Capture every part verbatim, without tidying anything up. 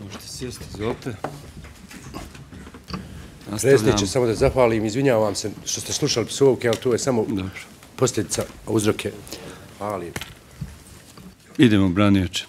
Možete sjesti, izvolite. Predsjedniče, samo da zahvalim, izvinjavam se što ste slušali psovke, ali to je samo posljedica uzroke. Hvala lijepo. Idemo, branioče.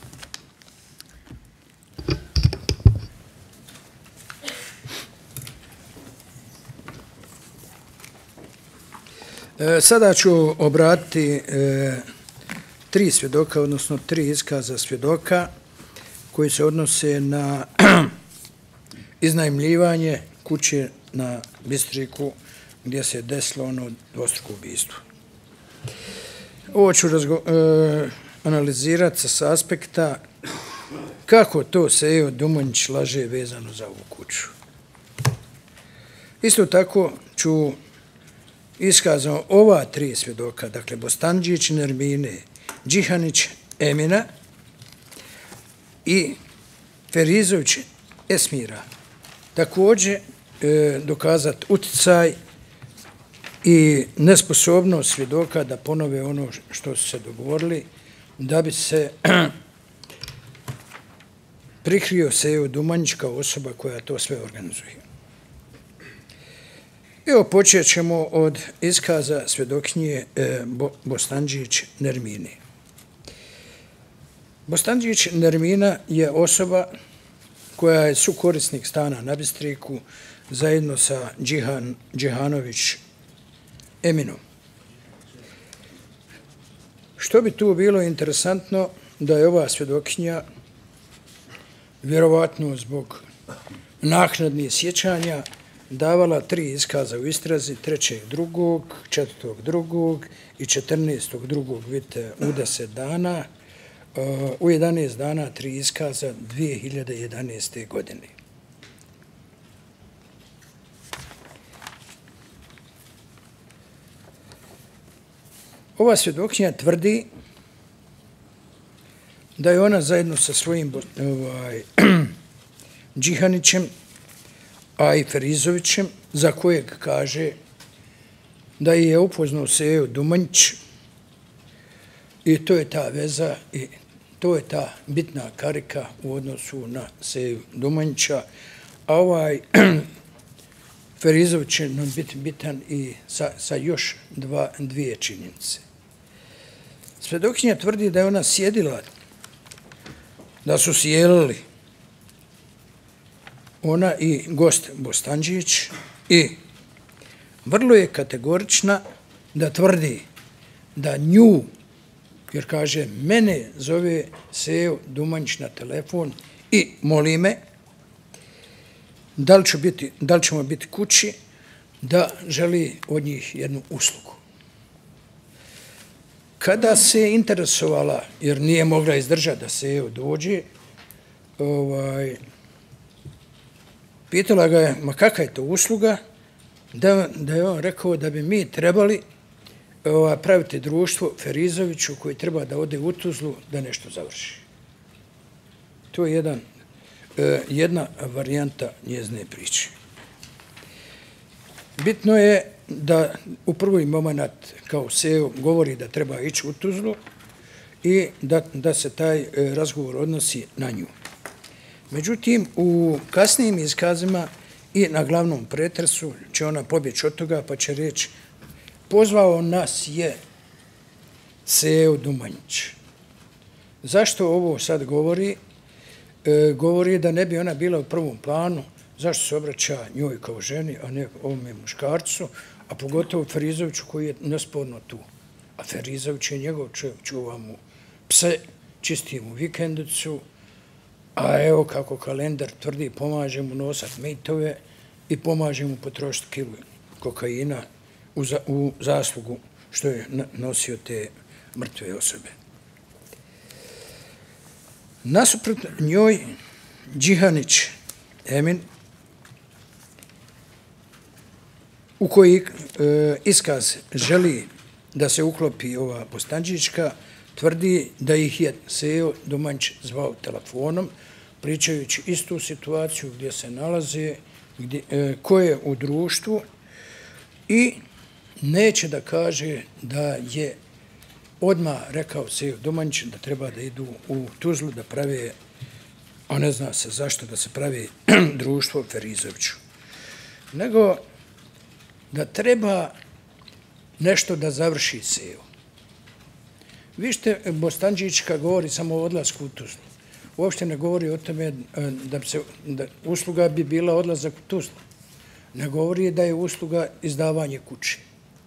Sada ću obratiti tri svjedoka, odnosno tri iskaza svjedoka koji se odnose na iznajmljivanje kuće na Bistriku gdje se desilo ono dvostruko ubistvo. Ovo ću analizirati sa aspekta kako to Sejo Dumonjić laže vezano za ovu kuću. Isto tako ću iskazano ova tri svjedoka, dakle Bostandžić Nermine, Đihanić Emina i Ferizović Esmira, također e, dokazati utjecaj i nesposobnost svjedoka da ponove ono što su se dogovorili, da bi se prikrio Sejo Dumonjić kao osoba koja to sve organizuje. Evo, počet ćemo od iskaza svjedokinje e, Bo, Bostandžić Nermine. Bostandžić Nermina je osoba koja je sukorisnik stana na Bistriku zajedno sa Džihan, Džihanović Eminom. Što bi tu bilo interesantno, da je ova svjedokinja vjerovatno zbog naknadnih sjećanja davala tri iskaza u istrazi, trećeg drugog, četvrtog drugog i četrnaestog drugog, vidite, u deset dana, u jedanaest dana tri iskaza dvije hiljade jedanaeste. godine. Ova svjedokinja tvrdi da je ona zajedno sa svojim ovaj, Đihanićem, a i Ferizovićem, za kojeg kaže da je upoznao Sejo Dumonjić, i to je ta veza i to je ta bitna karika u odnosu na Seju Dumonjića, a ovaj Ferizović je bit, bitan i sa, sa još dva, dvije činjenice. Svjedokinja tvrdi da je ona sjedila, da su sjelili ona i gost Bostandžić, i vrlo je kategorična da tvrdi da nju, jer kaže, mene zove Sejo Dumonjić na telefon i moli me da li, ću biti, da li ćemo biti kući, da želi od njih jednu uslugu. Kada se interesovala, jer nije mogla izdržati da Sejo dođe, ovaj, pitala ga je, ma kakva je to usluga, da, da je on rekao da bi mi trebali ova, praviti društvo Ferizoviću koji treba da ode u Tuzlu da nešto završi. To je jedan, e, jedna varijanta njezine priče. Bitno je da u prvi moment kao Sejo govori da treba ići u Tuzlu i da, da se taj e, razgovor odnosi na nju. Međutim, u kasnijim iskazima i na glavnom pretresu će ona pobjeći od toga pa će reći, pozvao nas je Sejo Dumonjić. Zašto ovo sad govori? E, govori da ne bi ona bila u prvom planu, zašto se obraća njoj kao ženi, a ne ovome muškarcu, a pogotovo Ferizoviću koji je nesporno tu. A Ferizović je njegov čovjek, čuva mu pse, čisti mu vikendicu, a evo kako kalendar tvrdi, pomaže mu nosat mitove i pomaže mu potrošiti kilu kokaina u, za, u zaslugu što je nosio te mrtve osobe. Nasuprot njoj, Đihanić Emin, u koji e, iskaz želi da se uklopi ova Bostandžićka, tvrdi da ih je Sejo Dumonjić zvao telefonom, pričajući istu situaciju gdje se nalaze, gdje, e, ko je u društvu, i neće da kaže da je odmah rekao Sejo Dumonjić da treba da idu u Tuzlu da prave a ne zna se zašto da se pravi društvo Ferizoviću, nego da treba nešto da završi Sejo. Vište, Bostanđić kad govori samo o odlasku u Tuzlu, uopšte ne govori o tome da, se, da usluga bi bila odlazak u Tuzlu. Ne govori da je usluga izdavanje kuće.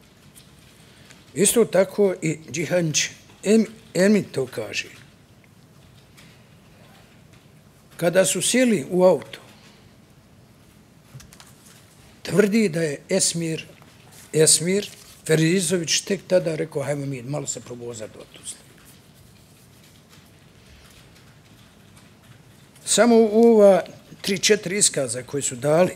Isto tako i Džihanić Emin to kaže. Kada su sjeli u auto, tvrdi da je Esmir, Esmir Ferizović tek tada rekao, hajmo mi malo se probozati do Tuzle. Samo u ova tri, četiri iskaza koji su dali,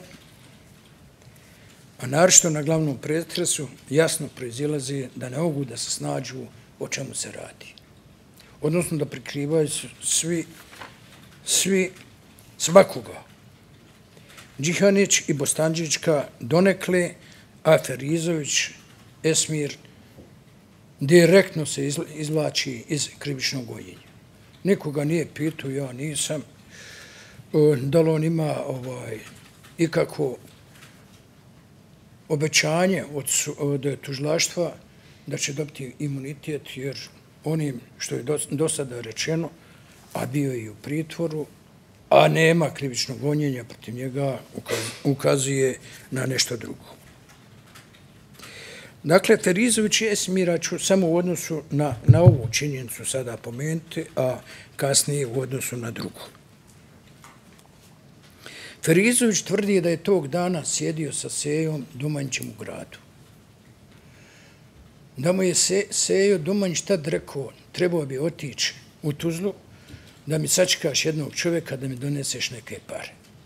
a naročito na glavnom pretresu, jasno proizilazi da ne mogu da se snađu o čemu se radi. Odnosno da prikrivaju svi, svi svakoga. Džihanić i Bostanđićka donekle, a Ferizović, Esmir, direktno se izvlači iz krivičnog gonjenja. Nikoga nije pitao, ja nisam, da li on ima ovaj, ikako obećanje od, od tužilaštva da će dobiti imunitet, jer onim što je do, do sada rečeno, a bio je i u pritvoru, a nema krivičnog gonjenja protiv njega, ukazuje na nešto drugo. Dakle, Ferizović i Esmira ću samo u odnosu na, na ovu činjenicu sada pomenuti, a kasnije u odnosu na drugu. Ferizović tvrdi da je tog dana sjedio sa Sejom Dumanjićem u gradu. Da mu je se, Sejo Dumanjić tad rekao, trebao bi otići u Tuzlu, da mi sačekaš jednog čovjeka da mi doneseš neke pare.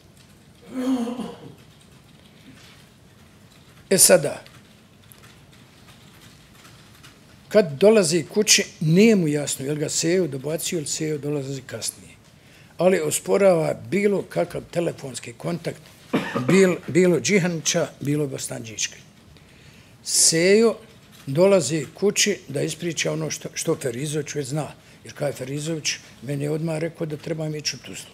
E sada, kad dolazi kući, nije mu jasno je li ga Sejo dobacio ili Sejo dolazi kasnije. Ali osporava bilo kakav telefonski kontakt, bil, bilo Džihanića, bilo Bostanđićke. Sejo dolazi kući da ispriča ono što, što Ferizović već zna. Jer kao je Ferizović, meni je odmah rekao da trebam ići u Tuzlu.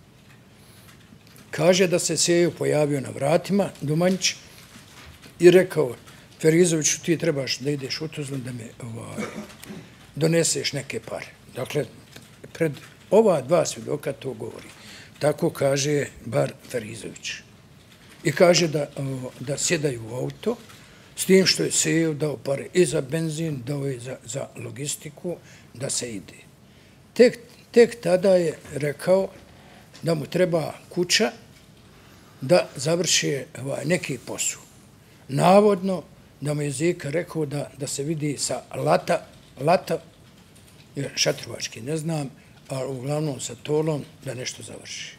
Kaže da se Sejo pojavio na vratima, Dumanjić, i rekao, Ferizoviću, ti trebaš da ideš u Tuzlu da me ovaj, doneseš neke pare. Dakle, pred ova dva svjedoka to govori. Tako kaže bar Ferizović. I kaže da, da sjedaju u auto, s tim što je Sejo dao pare i za benzin, dao je za, za logistiku, da se ide. Tek, tek tada je rekao da mu treba kuća da završi ovaj, neki posao. Navodno da mu je Zika rekao da, da se vidi sa Lata, Lata, šatrovački ne znam, ali uglavnom sa Tolom da nešto završi.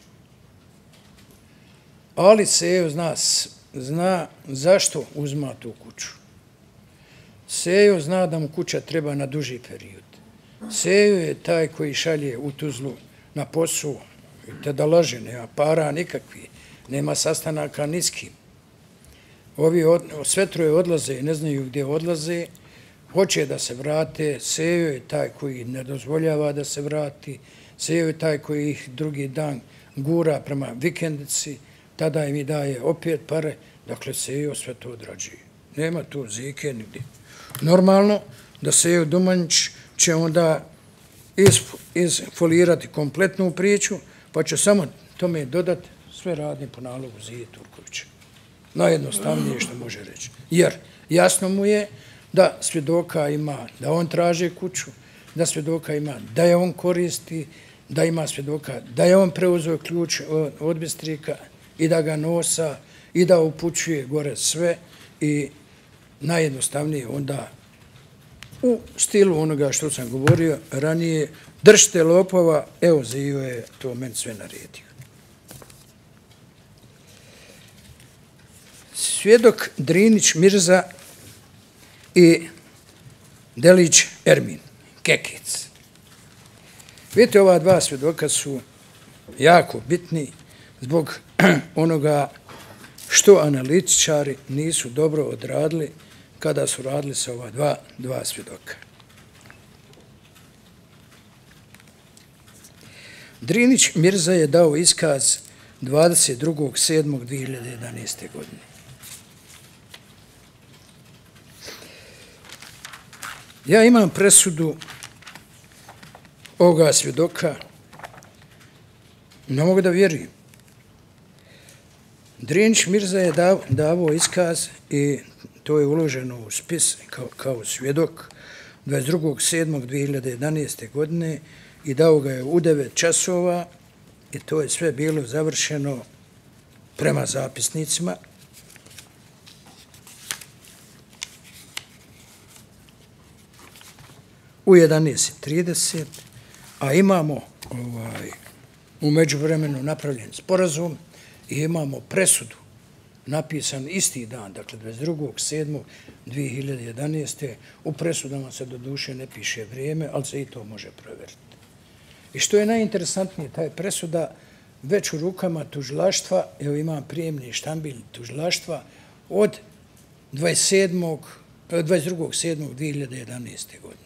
Ali Sejo zna, zna zašto uzma tu kuću. Sejo zna da mu kuća treba na duži period. Sejo je taj koji šalje u Tuzlu na posao, te da laže, nema para nikakvi, nema sastanaka ni s kim. Ovi od, sve troje odlaze i ne znaju gdje odlaze, hoće da se vrate, Sejo je taj koji ne dozvoljava da se vrati, Sejo je taj koji ih drugi dan gura prema vikendici, tada im i daje opet pare, dakle Sejo sve to odrađuje. Nema tu Zike nigdje. Normalno da Sejo Dumanjić će onda isfolirati kompletnu priču, pa će samo tome dodati sve radnje po nalogu Zije Turkovića. Najjednostavnije što može reći. Jer jasno mu je da svjedoka ima, da on traže kuću, da svjedoka ima, da je on koristi, da ima svjedoka, da je on preuzeo ključ od bistrika i da ga nosa i da upućuje gore sve i najjednostavnije onda u stilu onoga što sam govorio ranije, držite lopova, evo Zijo je to meni sve naredio. Svjedok Drinić Mirza i Delić Ermin, Kekec. Vidite, ova dva svjedoka su jako bitni zbog onoga što analitičari nisu dobro odradili kada su radili sa ova dva, dva svjedoka. Drinić Mirza je dao iskaz dvadeset drugog sedmog dvije hiljade jedanaeste. godine. Ja imam presudu ovoga svjedoka, ne mogu da vjerujem. Drinić Mirza je davao iskaz i to je uloženo u spis kao, kao svjedok dvadeset drugog sedmog dvije hiljade jedanaeste. godine i dao ga je u devet časova i to je sve bilo završeno prema zapisnicima. U jedanaest trideset, a imamo ovaj, u međuvremenu napravljen sporazum i imamo presudu napisan isti dan, dakle dvadeset drugog sedmog dvije hiljade jedanaeste. U presudama se doduše ne piše vrijeme, ali se i to može provjeriti. I što je najinteresantnije, ta je presuda već u rukama tužilaštva, evo imam prijemni štambilj tužilaštva od dvadeset drugog sedmog dvije hiljade jedanaeste. godine,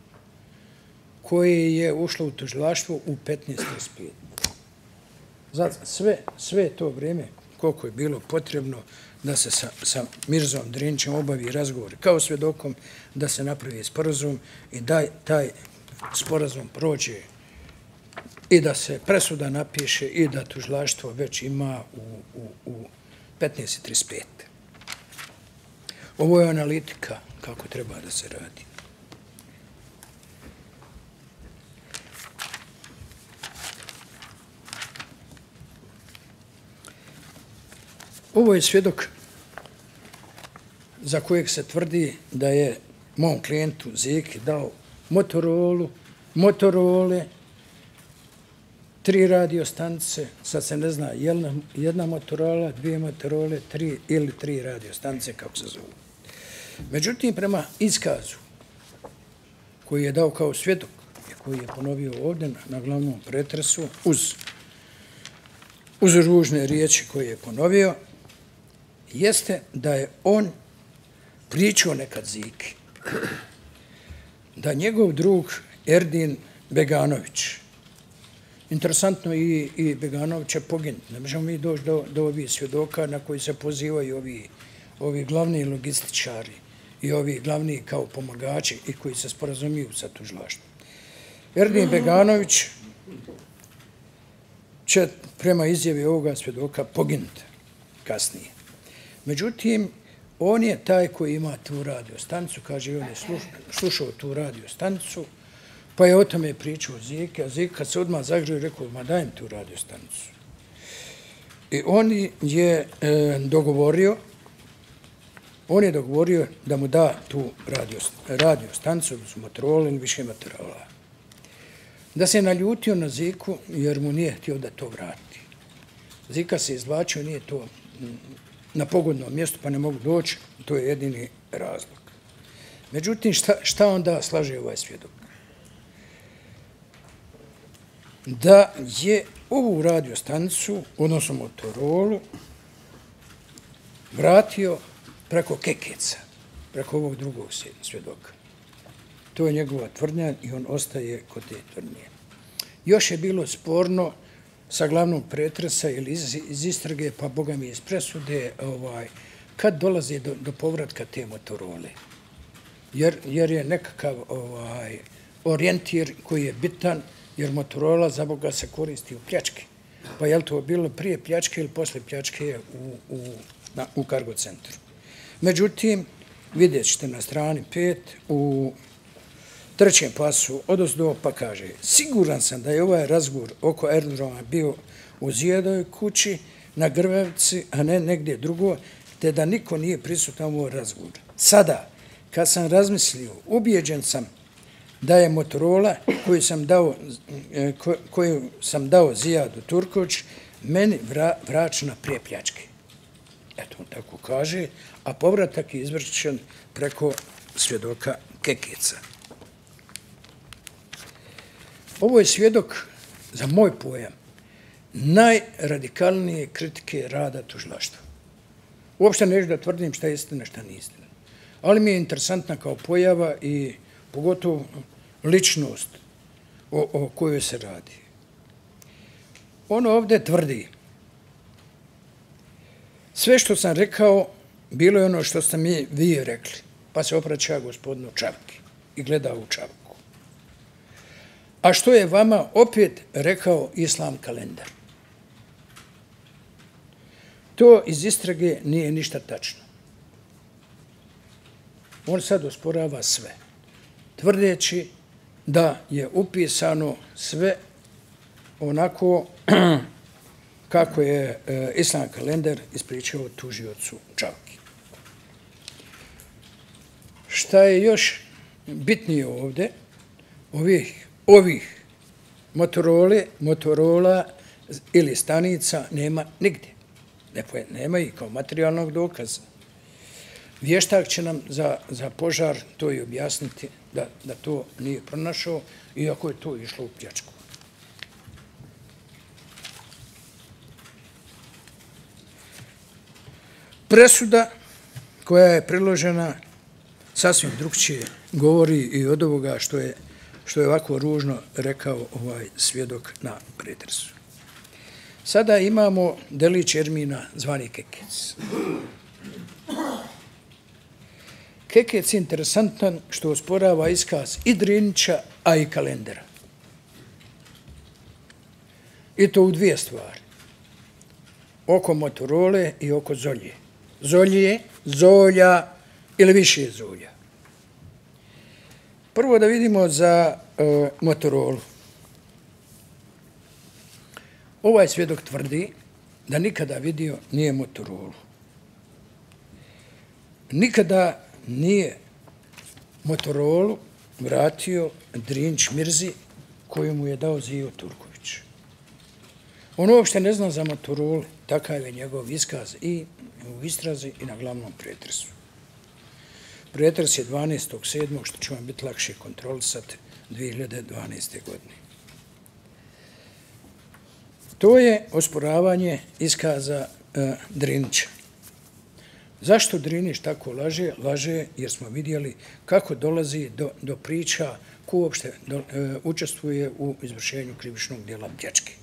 koje je ušlo u tužilaštvo u petnaest trideset pet. Zato sve, sve to vrijeme koliko je bilo potrebno da se sa, sa Mirzom Drinićem obavi razgovor kao svjedokom, da se napravi sporazum i da taj sporazum prođe i da se presuda napiše i da tužilaštvo već ima u, u, u petnaest trideset pet. Ovo je analitika kako treba da se radi. Ovo je svjedok za kojeg se tvrdi da je mom klijentu Zeki dao Motorolu, Motorole, tri radiostanice, sad se ne zna jedna, jedna Motorola, dvije Motorole, tri ili tri radiostanice, kako se zovu. Međutim, prema iskazu koji je dao kao svjedok i koji je ponovio ovdje na, na glavnom pretresu uz, uz ružne riječi koje je ponovio, jeste da je on pričao nekad Zeki, da njegov drug Erdin Beganović, interesantno i, i Beganović je poginut, ne možemo mi doći do, do ovih svjedoka na koji se pozivaju ovi, ovi glavni logističari i ovi glavni kao pomagači i koji se sporazumiju sa tužilaštvom. Erdin Beganović će prema izjavi ovoga svjedoka poginuti kasnije. Međutim, on je taj koji ima tu radiostanicu, kaže, on je slušao tu radiostanicu, pa je o tome pričao Zeki, a Zeki kad se odmah zagrio, rekao, ma dajem tu radiostanicu. I on je e, dogovorio, on je dogovorio da mu da tu radiostanicu, radio Motorola ili više Motorola. Da se naljutio na Zeku jer mu nije htio da to vrati. Zeka se izvlačio, nije to na pogodnom mjestu, pa ne mogu doći, to je jedini razlog. Međutim, šta, šta onda slaže ovaj svjedok? Da je ovu radiostanicu, odnosno Motorolu, vratio preko Kekeca, preko ovog drugog svjedoka. To je njegova tvrdnja i on ostaje kod te tvrdnje. Još je bilo sporno sa glavnog pretresa ili iz, iz istrage, pa boga mi iz presude, ovaj, kad dolazi do, do povratka te Motorole. Jer, jer je nekakav ovaj, orijentir koji je bitan, jer Motorola za boga se koristi u pljačke. Pa je li to bilo prije pljačke ili posle pljačke u, u, na, u kargo centru. Međutim, vidjet ćete na strani pet u trećem pasu odozdo pa kaže, siguran sam da je ovaj razgovor oko aerodroma bio u Zijadovoj kući na Grbavici, a ne negdje drugo, te da niko nije prisutan u ovoj razgovoru. Sada, kad sam razmislio, ubijeđen sam da je Motorola koju sam dao, koju sam dao Zijadu Turković meni vra, vraćena prije pljačke. Eto, on tako kaže, a povratak je izvršen preko svjedoka Kekeca. Ovo je svjedok, za moj pojam, najradikalnije kritike rada tužilaštva. Uopšte neću da tvrdim šta je istina, šta nije istina. Ali mi je interesantna kao pojava i pogotovo ličnost o, o kojoj se radi. On ovdje tvrdi, sve što sam rekao, bilo je ono što ste mi vi rekli, pa se opraća gospodinu Čavki i gleda u Čavku. A što je vama opet rekao Islam Kalendar? To iz istrage nije ništa tačno. On sad osporava sve, tvrdeći da je upisano sve onako kako je Islam Kalendar ispričao tužiocu Čavki. Šta je još bitnije ovdje, ovih, ovih Motorole, Motorola ili stanica nema nigdje. Nema ih kao materijalnog dokaza. Vještak će nam za, za požar to i objasniti da, da to nije pronašao, iako je to išlo u pljačku. Presuda koja je priložena sasvim drugčije govori i od ovoga što je, što je ovako ružno rekao ovaj svjedok na pretresu. Sada imamo delić Ermina zvani Kekec. Kekec je interesantan što osporava iskaz i Drinića, a i Kalendera. I to u dvije stvari. Oko Motorole i oko Zolje. Zolje, Zolja ili više Zolja. Prvo da vidimo za uh, Motorolu. Ovaj svjedok tvrdi da nikada vidio nije Motorolu. Nikada nije Motorolu vratio Drinić Mirzi koju mu je dao Zijo Turković. On uopšte ne zna za Motorolu, takav je njegov iskaz i u istrazi i na glavnom pretresu. Pretres je dvanaestog sedmog što će vam biti lakše kontrolisati dvije hiljade dvanaeste. godine. To je osporavanje iskaza uh, Drinića. Zašto Drinić tako laže? Laže jer smo vidjeli kako dolazi do, do priča ko uopšte do, uh, učestvuje u izvršenju krivičnog djela pljačke.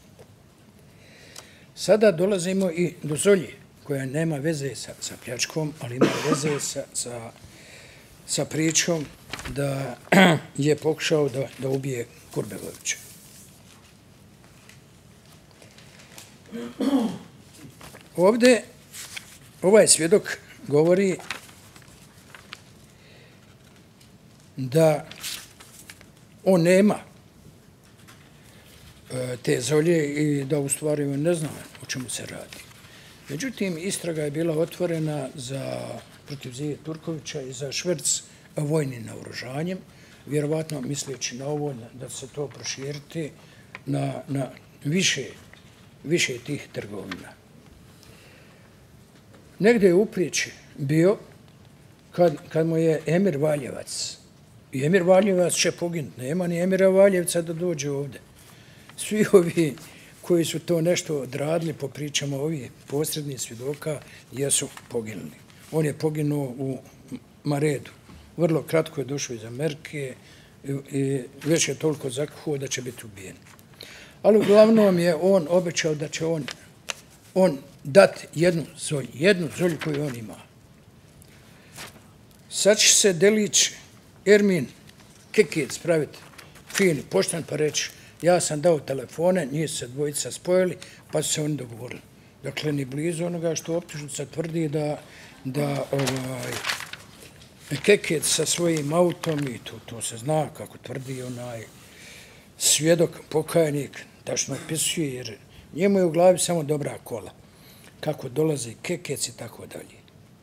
Sada dolazimo i do Zolje, koja nema veze sa, sa pljačkom, ali ima veze sa, sa, sa pričom da je pokušao da, da ubije Kurbegovića. Ovdje ovaj svjedok govori da on nema te Zolje i da u stvari on ne zna o čemu se radi. Međutim, istraga je bila otvorena za protiv Zije Turkovića i za šverc vojnim naoružanjem, vjerovatno misleći na ovo da se to proširiti na, na više, više tih trgovina. Negdje je u priči bio kad, kad mu je Emir Valjevac. I Emir Valjevac će poginuti. Nema ni Emira Valjevca da dođe ovdje. Svi ovi koji su to nešto odradili po pričama ovih posrednih svjedoka jesu poginuli. On je poginuo u Maredu. Vrlo kratko je došao iz Amerike i već je toliko zakuhao da će biti ubijen. Ali uglavnom je on obećao da će on, on dati jednu zolju, jednu zolju koju on ima. Sad će se delić Ermin Kekec spraviti fini, pošten pa reći ja sam dao telefone, njih se dvojica spojili, pa su se oni dogovorili. Dakle, ni blizu onoga što optužnica tvrdi da, da ovaj, Kekec sa svojim autom, i to, to se zna kako tvrdi onaj svjedok, pokajnik, tačno opisuje, jer njemu je u glavi samo dobra kola. Kako dolazi Kekec i tako dalje.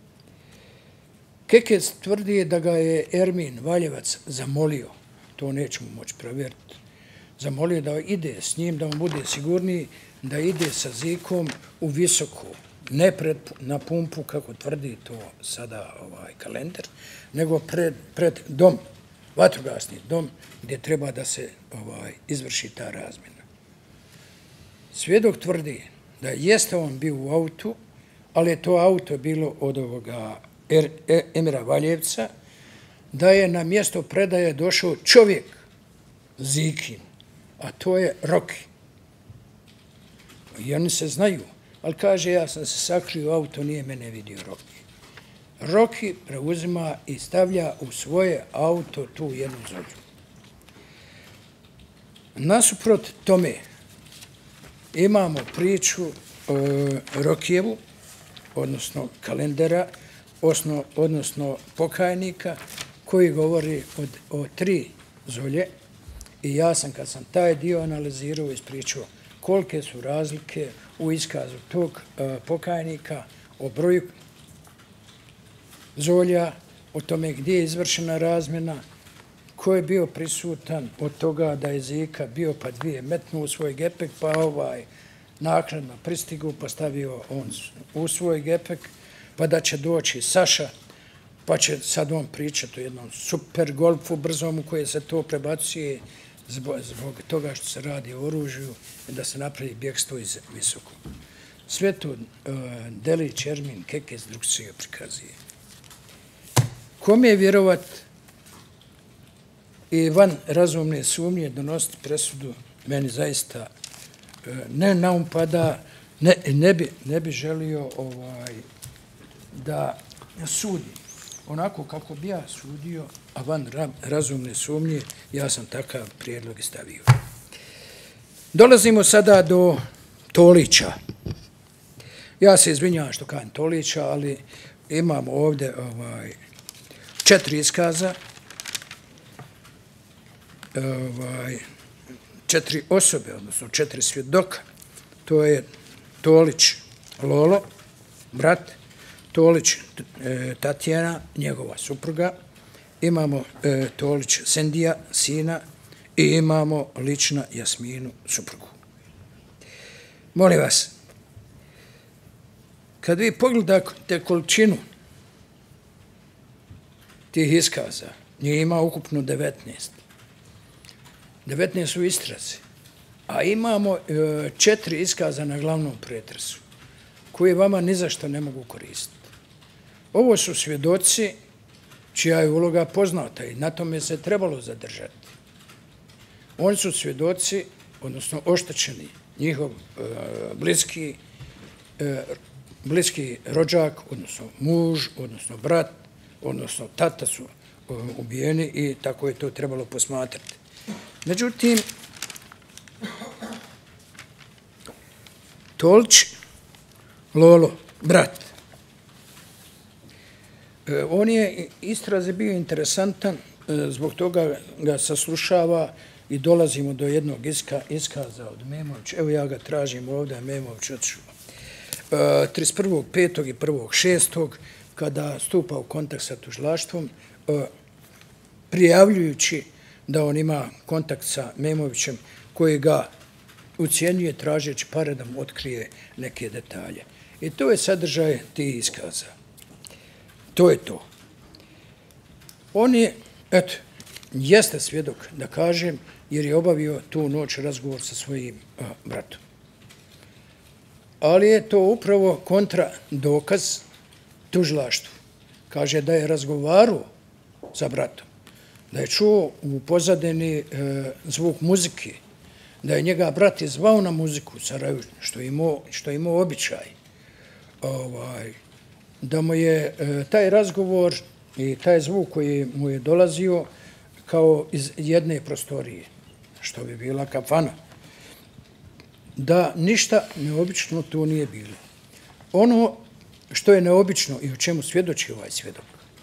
Kekec tvrdi da ga je Ermin Valjevac zamolio, to nećemo moći provjeriti, zamolio da ide s njim, da on bude sigurniji, da ide sa Zikom u visoko, ne pred, na pumpu, kako tvrdi to sada ovaj Kalendar, nego pred, pred dom, vatrogasni dom, gdje treba da se ovaj, izvrši ta razmjena. Svjedok tvrdi da jeste on bio u autu, ali je to auto bilo od ovoga er, er, Emira Valjevca, da je na mjesto predaje došao čovjek Zikin, a to je Roki. i oni se znaju, ali kaže ja sam se sakrio u auto, nije mene vidio Roki. Roki preuzima i stavlja u svoje auto tu jednu zolju. Nasuprot tome imamo priču o Rokijevu, odnosno kalendera, osno, odnosno pokajnika, koji govori od, o tri zolje. I ja sam, kad sam taj dio analizirao, ispričao kolike su razlike u iskazu tog uh, pokajnika, o broju zolja, o tome gdje je izvršena razmjena, ko je bio prisutan od toga da je Zika bio pa dvije metnu u svoj gepek, pa ovaj naknadno pristigao, pa stavio on u svoj gepek, pa da će doći Saša, pa će sad on pričati o jednom super golfu brzom u koje se to prebacuje zbog, zbog toga što se radi o oružju i da se napravi bjegstvo iz visokog. Sve to uh, Delić, Ermin, Kekec drugčije prikazuje. Kome je vjerovat i van razumne sumnje donositi presudu, meni zaista uh, ne naumpada, ne, ne, bi, ne bi želio ovaj, da sudi onako kako bi ja sudio, a van razumne sumnje, ja sam takav prijedlog i stavio. Dolazimo sada do Tolića. Ja se izvinjavam što kažem Tolića, ali imamo ovdje ovaj, četiri iskaza, ovaj, četiri osobe, odnosno četiri svjedoka. To je Tolić Lolo, brat, Tolić e, Tatjana, njegova supruga, imamo e, Tolić Sendija, sina, i imamo Lična Jasminu, suprugu. Molim vas, kad vi pogledate količinu tih iskaza, njih ima ukupno devetnaest. devetnaest su istrazi, a imamo e, četiri iskaza na glavnom pretresu, koji vama ni za što ne mogu koristiti. Ovo su svjedoci čija je uloga poznata i na tome se trebalo zadržati. Oni su svjedoci, odnosno oštećeni, njihov e, bliski, e, bliski rođak, odnosno muž, odnosno brat, odnosno tata su e, ubijeni i tako je to trebalo posmatrati. Međutim, Tolić Lolo, brat, e, on je istrazi bio interesantan, e, zbog toga ga saslušava i dolazimo do jednog iska, iskaza od Memovića. Evo ja ga tražim ovdje, Memović otišao. E, trideset prvog petog i prvog šestog kada stupa u kontakt sa tužilaštvom, e, prijavljujući da on ima kontakt sa Memovićem koji ga ucijenjuje tražeći pare da mu otkrije neke detalje. I to je sadržaj tih iskaza. To je to. On je, eto, jeste svjedok, da kažem, jer je obavio tu noć razgovor sa svojim a, bratom. Ali je to upravo kontra dokaz tužilaštvu. Kaže da je razgovarao sa bratom, da je čuo u pozadini e, zvuk muzike, da je njega brat zvao na muziku u Sarajevu, što je imao, što je imao običaj. Ovaj, da mu je e, taj razgovor i taj zvuk koji mu je dolazio kao iz jedne prostorije, što bi bila kafana, da ništa neobično tu nije bilo. Ono što je neobično i o čemu svjedoči ovaj svjedok,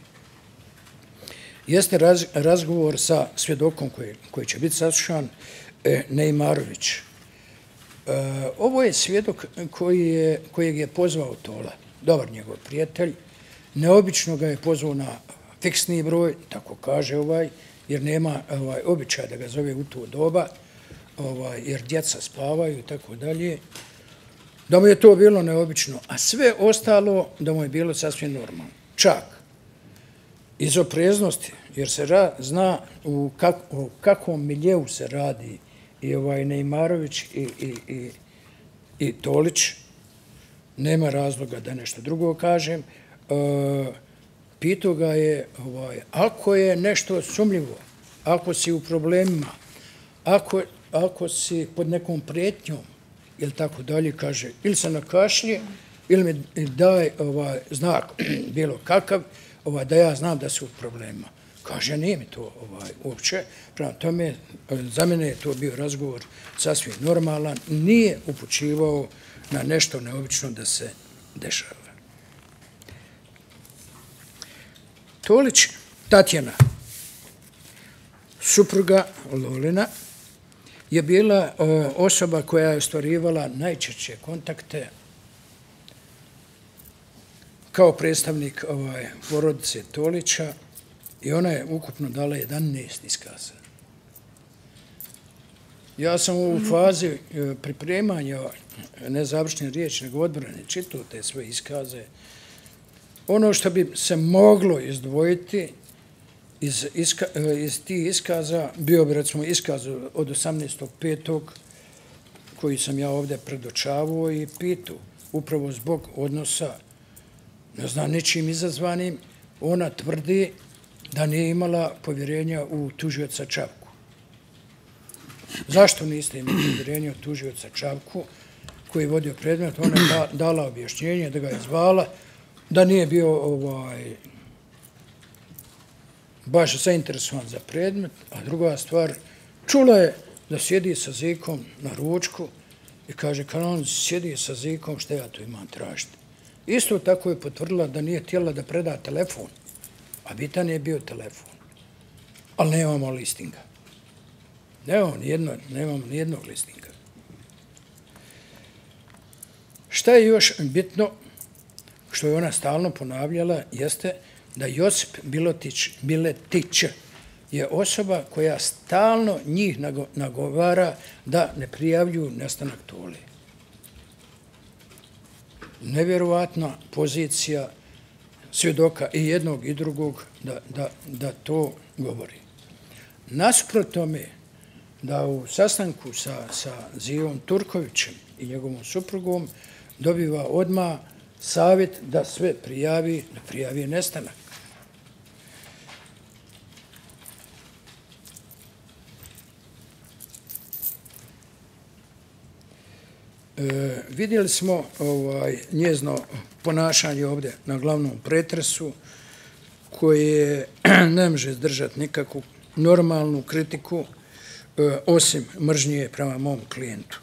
jeste raz, razgovor sa svjedokom koji, koji će biti saslušan, e, Neimarović. E, ovo je svjedok koji je, kojeg je pozvao Tola, dobar njegov prijatelj. Neobično ga je pozvao na fiksni broj, tako kaže ovaj, jer nema ovaj, običaj da ga zove u to doba, ovaj, jer djeca spavaju i tako dalje. Da mu je to bilo neobično, a sve ostalo da mu je bilo sasvim normalno. Čak iz opreznosti, jer se ra, zna u kak, o kakvom miljeu se radi i ovaj Neimarović i, i, i, i Tolić, nema razloga da nešto drugo kažem. E, pitao ga je, ovaj, ako je nešto sumljivo, ako si u problemima, ako, ako si pod nekom prijetnjom ili tako dalje, kaže, ili se nakašlje, ili mi daj ovaj, znak bilo kakav, ovaj, da ja znam da su u problema. Kaže, nije mi to ovaj, uopće. Prema tome, za mene je to bio razgovor sasvim normalan, nije upućivao na nešto neobično da se dešava. Tolić Tatjana, supruga Lolina, je bila osoba koja je ostvarivala najčešće kontakte kao predstavnik ovaj, porodice Tolića i ona je ukupno dala jedanaest iskaza. Ja sam u fazi pripremanja ne završne riječi, nego odbrane, čitao te sve iskaze. Ono što bi se moglo izdvojiti iz, iska, iz tih iskaza, bio bi recimo iskaz od osamnaestog petog koji sam ja ovdje predočavao i pitao, upravo zbog odnosa, ne znam, ničim izazvanim, ona tvrdi da nije imala povjerenja u tužioca Čavku. Zašto niste imali povjerenja u tužioca Čavku koji je vodio predmet? Ona je dala objašnjenje da ga je zvala, da nije bio ovaj, baš zainteresovan za predmet, a druga stvar, čula je da sjedi sa Zikom na ručku i kaže, kad on sjedi sa Zikom, šta ja tu imam tražiti? Isto tako je potvrdila da nije htjela da preda telefon, a bitan je bio telefon. Ali nemamo listinga. Nemamo nijedno, nemamo nijednog listinga. Šta je još bitno, što je ona stalno ponavljala, jeste da Josip Bilotić, Biletić je osoba koja stalno njih nagovara da ne prijavljuju nestanak Tole. Nevjerovatna pozicija svjedoka i jednog i drugog da, da, da to govori. Nasuprot tome da u sastanku sa, sa Zijom Turkovićem i njegovom suprugom dobiva odmah savjet da sve prijavi, da prijavi nestanak. E, vidjeli smo ovaj, njezno ponašanje ovdje na glavnom pretresu koje ne može zdržati nikakvu normalnu kritiku e, osim mržnje prema mom klijentu.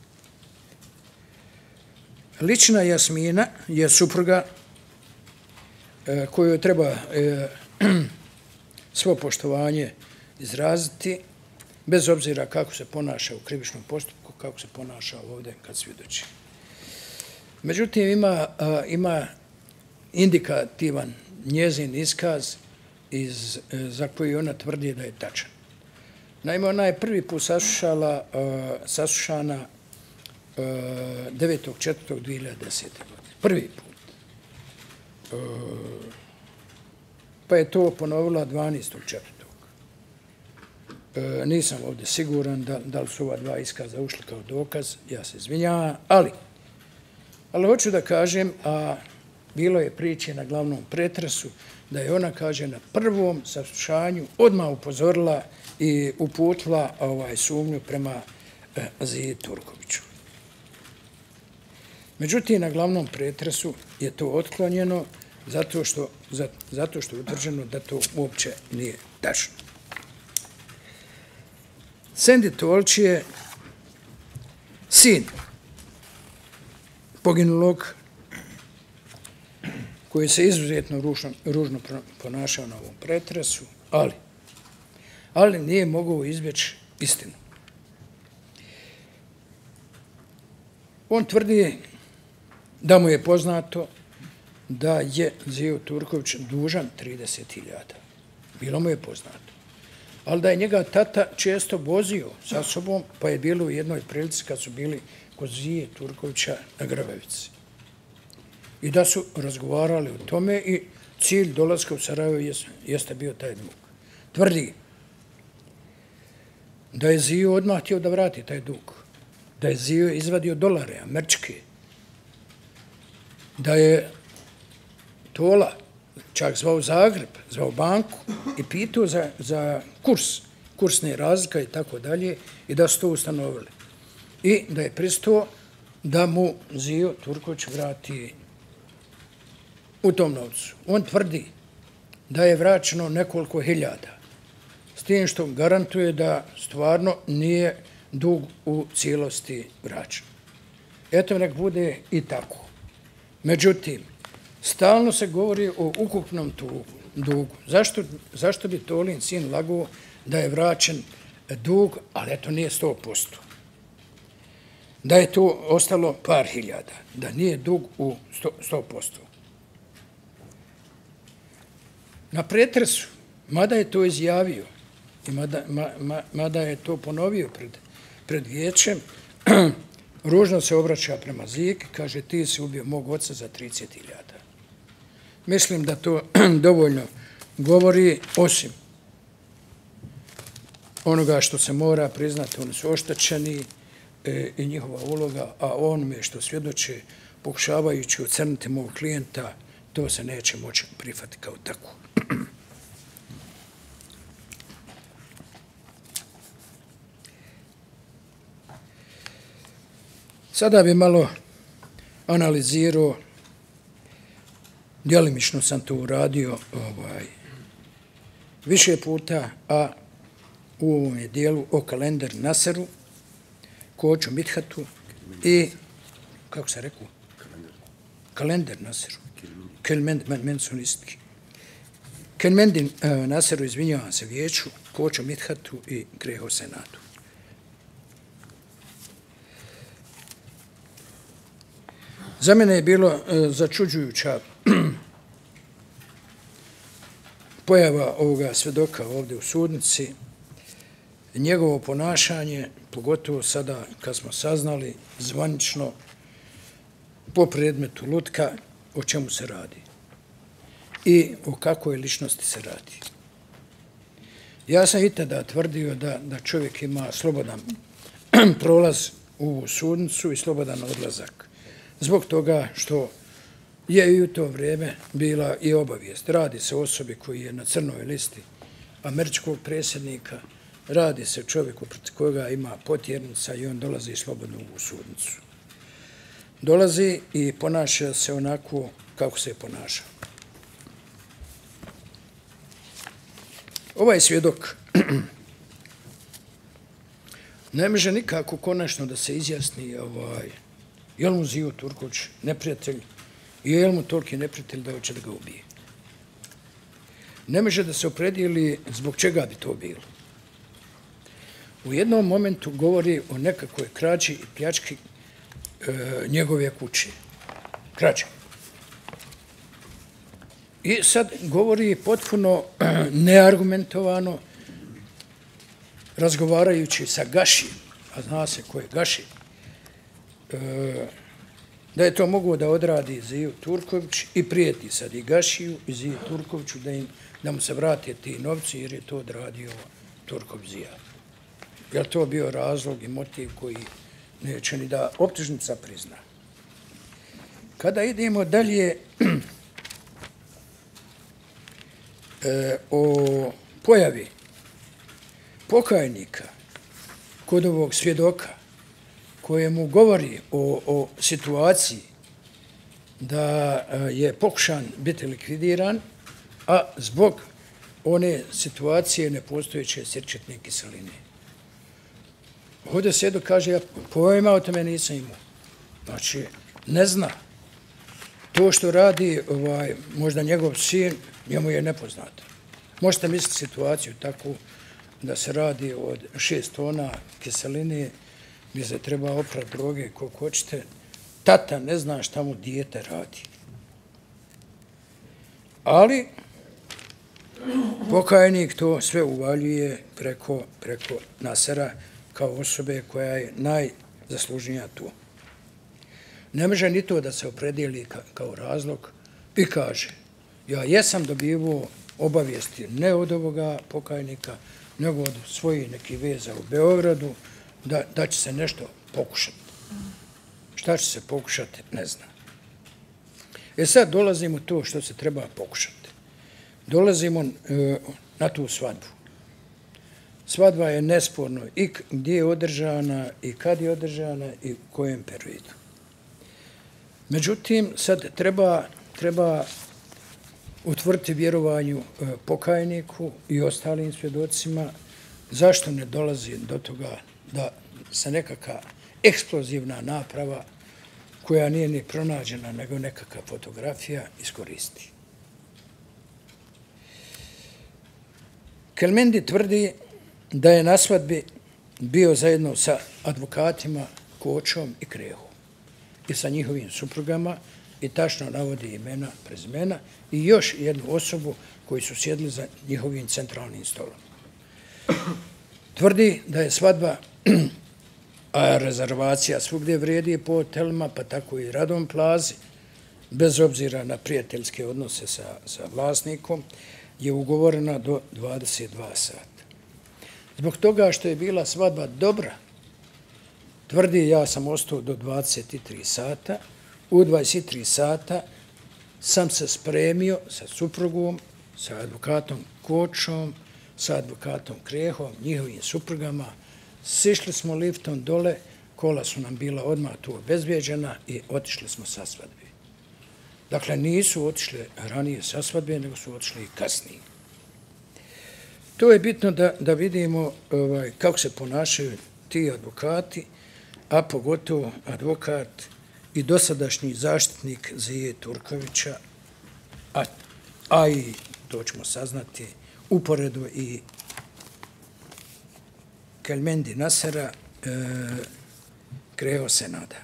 Lična Jasmina je supruga e, koju treba e, svo poštovanje izraziti, bez obzira kako se ponaša u krivičnom postupku, kako se ponaša ovdje kad svjedoči. Međutim, ima, a, ima indikativan njezin iskaz iz, za koji ona tvrdi da je tačan. Naime, ona je prvi put saslušala, a, saslušana devetog četvrtog dvije hiljade desete. godine. Prvi put. Pa je to ponovila dvanaestog četvrtog. Nisam ovdje siguran da, da li su ova dva iskaza ušli kao dokaz, ja se izvinjavam, ali, ali hoću da kažem, a bilo je priče na glavnom pretresu, da je ona, kaže, na prvom saslušanju odmah upozorila i uputila ovaj, sumnju prema Ziji Turkoviću. Međutim, na glavnom pretresu je to otklonjeno zato što, zato što je utvrđeno da to uopće nije tačno. Sendi Tolić je sin poginulog koji se izuzetno ružno, ružno ponašao na ovom pretresu, ali, ali nije mogao izbjeći istinu. On tvrdi da mu je poznato da je Zijo Turković dužan trideset hiljada. Bilo mu je poznato. Ali da je njega tata često vozio sa sobom, pa je bilo u jednoj prilici kad su bili kod Zije Turkovića na Grabavici. I da su razgovarali o tome i cilj dolaska u Sarajevo jeste bio taj dug. Tvrdi da je Zijo odmah htio da vrati taj dug. Da je Zijo izvadio dolare, američke. Da je Tola čak zvao Zagreb, zvao banku i pitao za, za kurs, kursne razlika i tako dalje, i da su to ustanovili. I da je pristao da mu Zio Turković vrati u tom novcu. On tvrdi da je vraćeno nekoliko hiljada, s tim što garantuje da stvarno nije dug u cijelosti vraćen. Eto, nek bude i tako. Međutim, stalno se govori o ukupnom dugu. Zašto, zašto bi Tolin sin lagao da je vraćen dug, ali eto nije sto posto. Da je to ostalo par hiljada, da nije dug u sto posto. Na pretresu, mada je to izjavio i mada, ma, ma, mada je to ponovio pred, pred vijećem, ružno se obraća prema Ziki, kaže ti si ubio mog oca za trideset hiljada. Mislim da to dovoljno govori, osim onoga što se mora priznati, oni su oštećeni e, i njihova uloga, a onome što svjedoče pokušavajući ocrniti mog klijenta, to se neće moći prihvatiti kao tako. Sada bi malo analizirao, djelimično sam to uradio ovaj, više puta, a u ovom je dijelu o kalender Naseru, Koču Mithatu i, kako se rekao? Kalender Naseru. Kelmend, men su isti. Kelmendin Naseru, izvinjavam se vijeću, Koču Mithatu i Greho Senatu. Za mene je bilo začuđujuća pojava ovoga svedoka ovdje u sudnici, njegovo ponašanje, pogotovo sada kad smo saznali zvanično po predmetu Lutka o čemu se radi i o kakvoj ličnosti se radi. Ja sam i tada tvrdio da, da čovjek ima slobodan prolaz u sudnicu i slobodan odlazak. Zbog toga što je i u to vrijeme bila i obavijest. Radi se o osobi koji je na crnoj listi američkog predsjednika, radi se o čovjeku protiv kojega ima potjernica i on dolazi slobodno u sudnicu. Dolazi i ponaša se onako kako se je ponašao. Ovaj svjedok ne može nikako konačno da se izjasni ovaj, je li mu Zio Turković neprijatelj i je li mu toliki neprijatelj da hoće da ga ubije. Ne može da se opredijeli zbog čega bi to bilo. U jednom momentu govori o nekakvoj krađi i pljački e, njegove kuće. Krađe. I sad govori potpuno neargumentovano, razgovarajući sa Gašijem, a zna se ko je Gaši, da je to moguo da odradi Zio Turković i prijeti sad i Gašiju i Ziju Turkoviću da, im, da mu se vrate ti novci jer je to odradio Turković Zija. Je li to bio razlog i motiv koji neće ni da optužnica prizna? Kada idemo dalje e, o pojavi pokajnika kod ovog svjedoka kojemu govori o, o situaciji da je pokušan biti likvidiran, a zbog one situacije nepostojeće sirčetne kiseline. Ovdje svjedok kaže, ja pojma o tome nisam imao. Znači, ne zna. To što radi ovaj, možda njegov sin, njemu je nepoznato. Možete misliti situaciju tako da se radi od šest tona kiseline gdje se treba oprati droge koliko hoćete. Tata ne zna šta mu dijete radi. Ali pokajnik to sve uvaljuje preko, preko Nasera kao osobe koja je najzaslužnija tu. Ne može ni to da se opredijeli kao razlog i kaže, ja jesam dobivao obavijesti ne od ovoga pokajnika, nego od svojih nekih veza u Beogradu, da, da će se nešto pokušati. Šta će se pokušati, ne znam. E sad dolazimo to što se treba pokušati. Dolazimo e, na tu svadbu. Svadba je nesporno i gdje je održana, i kad je održana, i u kojem periodu. Međutim, sad treba, treba utvrditi vjerovanju pokajniku i ostalim svjedocima zašto ne dolazi do toga da se nekakva eksplozivna naprava koja nije ni pronađena, nego nekakva fotografija iskoristi. Kelmendi tvrdi da je na svadbi bio zajedno sa advokatima Kočom i Krehom i sa njihovim suprugama i tačno navodi imena, prezimena i još jednu osobu koji su sjedili za njihovim centralnim stolom. Tvrdi da je svadba, a rezervacija svugdje vrijedi po hotelima, pa tako i Radom plazi, bez obzira na prijateljske odnose sa, sa vlasnikom, je ugovorena do dvadeset dva sata. Zbog toga što je bila svadba dobra, tvrdi ja sam ostao do dvadeset tri sata, u dvadeset tri sata sam se spremio sa suprugom, sa advokatom Kočom, sa advokatom Krehom, njihovim suprugama, sišli smo liftom dole, kola su nam bila odmah tu obezbijeđena i otišli smo sa svadbe. Dakle, nisu otišli ranije sa svadbe, nego su otišli kasnije. To je bitno da, da vidimo ovaj, kako se ponašaju ti advokati, a pogotovo advokat i dosadašnji zaštitnik Zije Turkovića, a, a i, to ćemo saznati, uporedo i Kelmendi Nasera, e, Kreho Senada.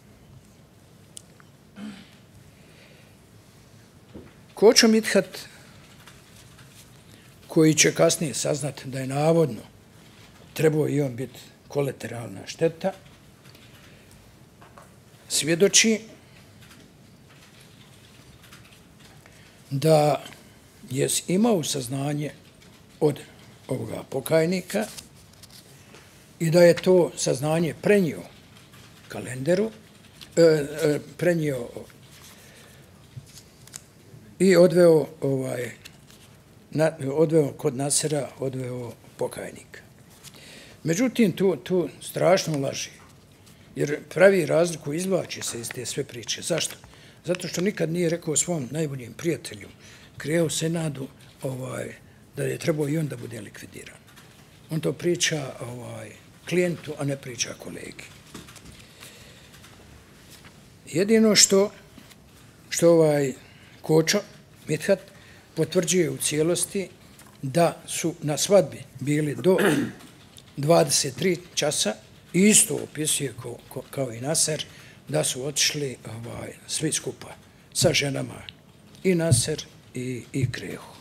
Kočo Mithat, koji će kasnije saznati da je navodno trebao i on biti kolateralna šteta, svjedoči da je imao saznanje od ovoga pokajnika i da je to saznanje prenio kalenderu, e, e, prenio i odveo, ovaj, na, odveo kod Nasera, odveo pokajnika. Međutim, tu, tu strašno laži, jer pravi razliku, izvlači se iz te sve priče. Zašto? Zato što nikad nije rekao svom najboljem prijatelju, Kreho Senadu, ovaj, da je trebao i on da bude likvidiran. On to priča ovaj, klijentu, a ne priča kolegi. Jedino što, što ovaj Kočo Mithat potvrđuje u cijelosti da su na svadbi bili do dvadeset tri časa i isto opisuje kao, kao, kao i Naser, da su otišli ovaj, svi skupa sa ženama i Naser i, i Kreho.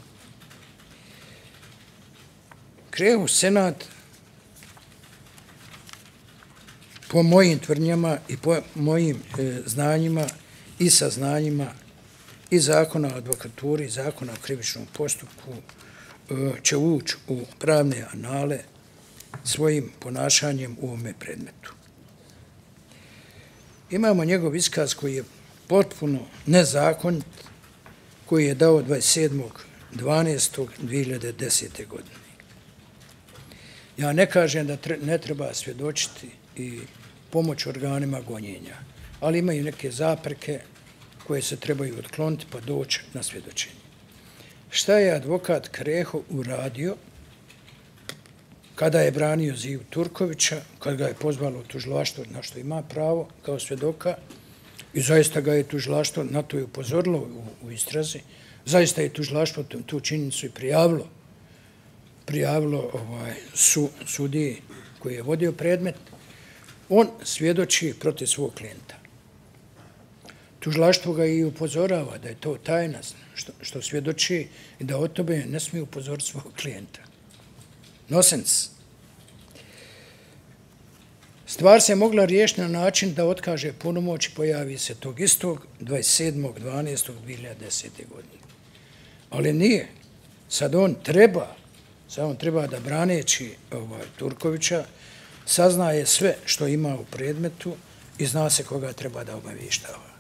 Kreho Senad, po mojim tvrdnjama i po mojim e, znanjima i saznanjima i zakona o advokaturi i zakona o krivičnom postupku e, će ući u pravne anale svojim ponašanjem u ovome predmetu. Imamo njegov iskaz koji je potpuno nezakonit, koji je dao dvadeset sedmog dvanaestog dvije hiljade desete. godine. Ja ne kažem da tre, ne treba svjedočiti i pomoć organima gonjenja, ali imaju neke zapreke koje se trebaju otkloniti pa doći na svjedočenje. Šta je advokat Kreho uradio kada je branio Ziju Turkovića, kada ga je pozvalo tužilaštvo na što ima pravo kao svjedoka i zaista ga je tužilaštvo na to i upozorilo u, u istrazi, zaista je tužilaštvo tu, tu činjenicu i prijavilo, prijavilo ovaj, su, sudiji koji je vodio predmet, on svjedoči protiv svog klijenta. Tužilaštvo ga i upozorava da je to tajna što, što svjedoči i da o tome ne smije upozoriti svog klijenta. Nosens. Stvar se mogla riješiti na način da otkaže punomoć i pojavi se tog istog dvadeset sedmog dvanaestog dvije hiljade desete. godine. Ali nije. Sad on treba, sad on treba da braneći ovaj, Turkovića saznaje sve što ima u predmetu i zna se koga treba da obavještava.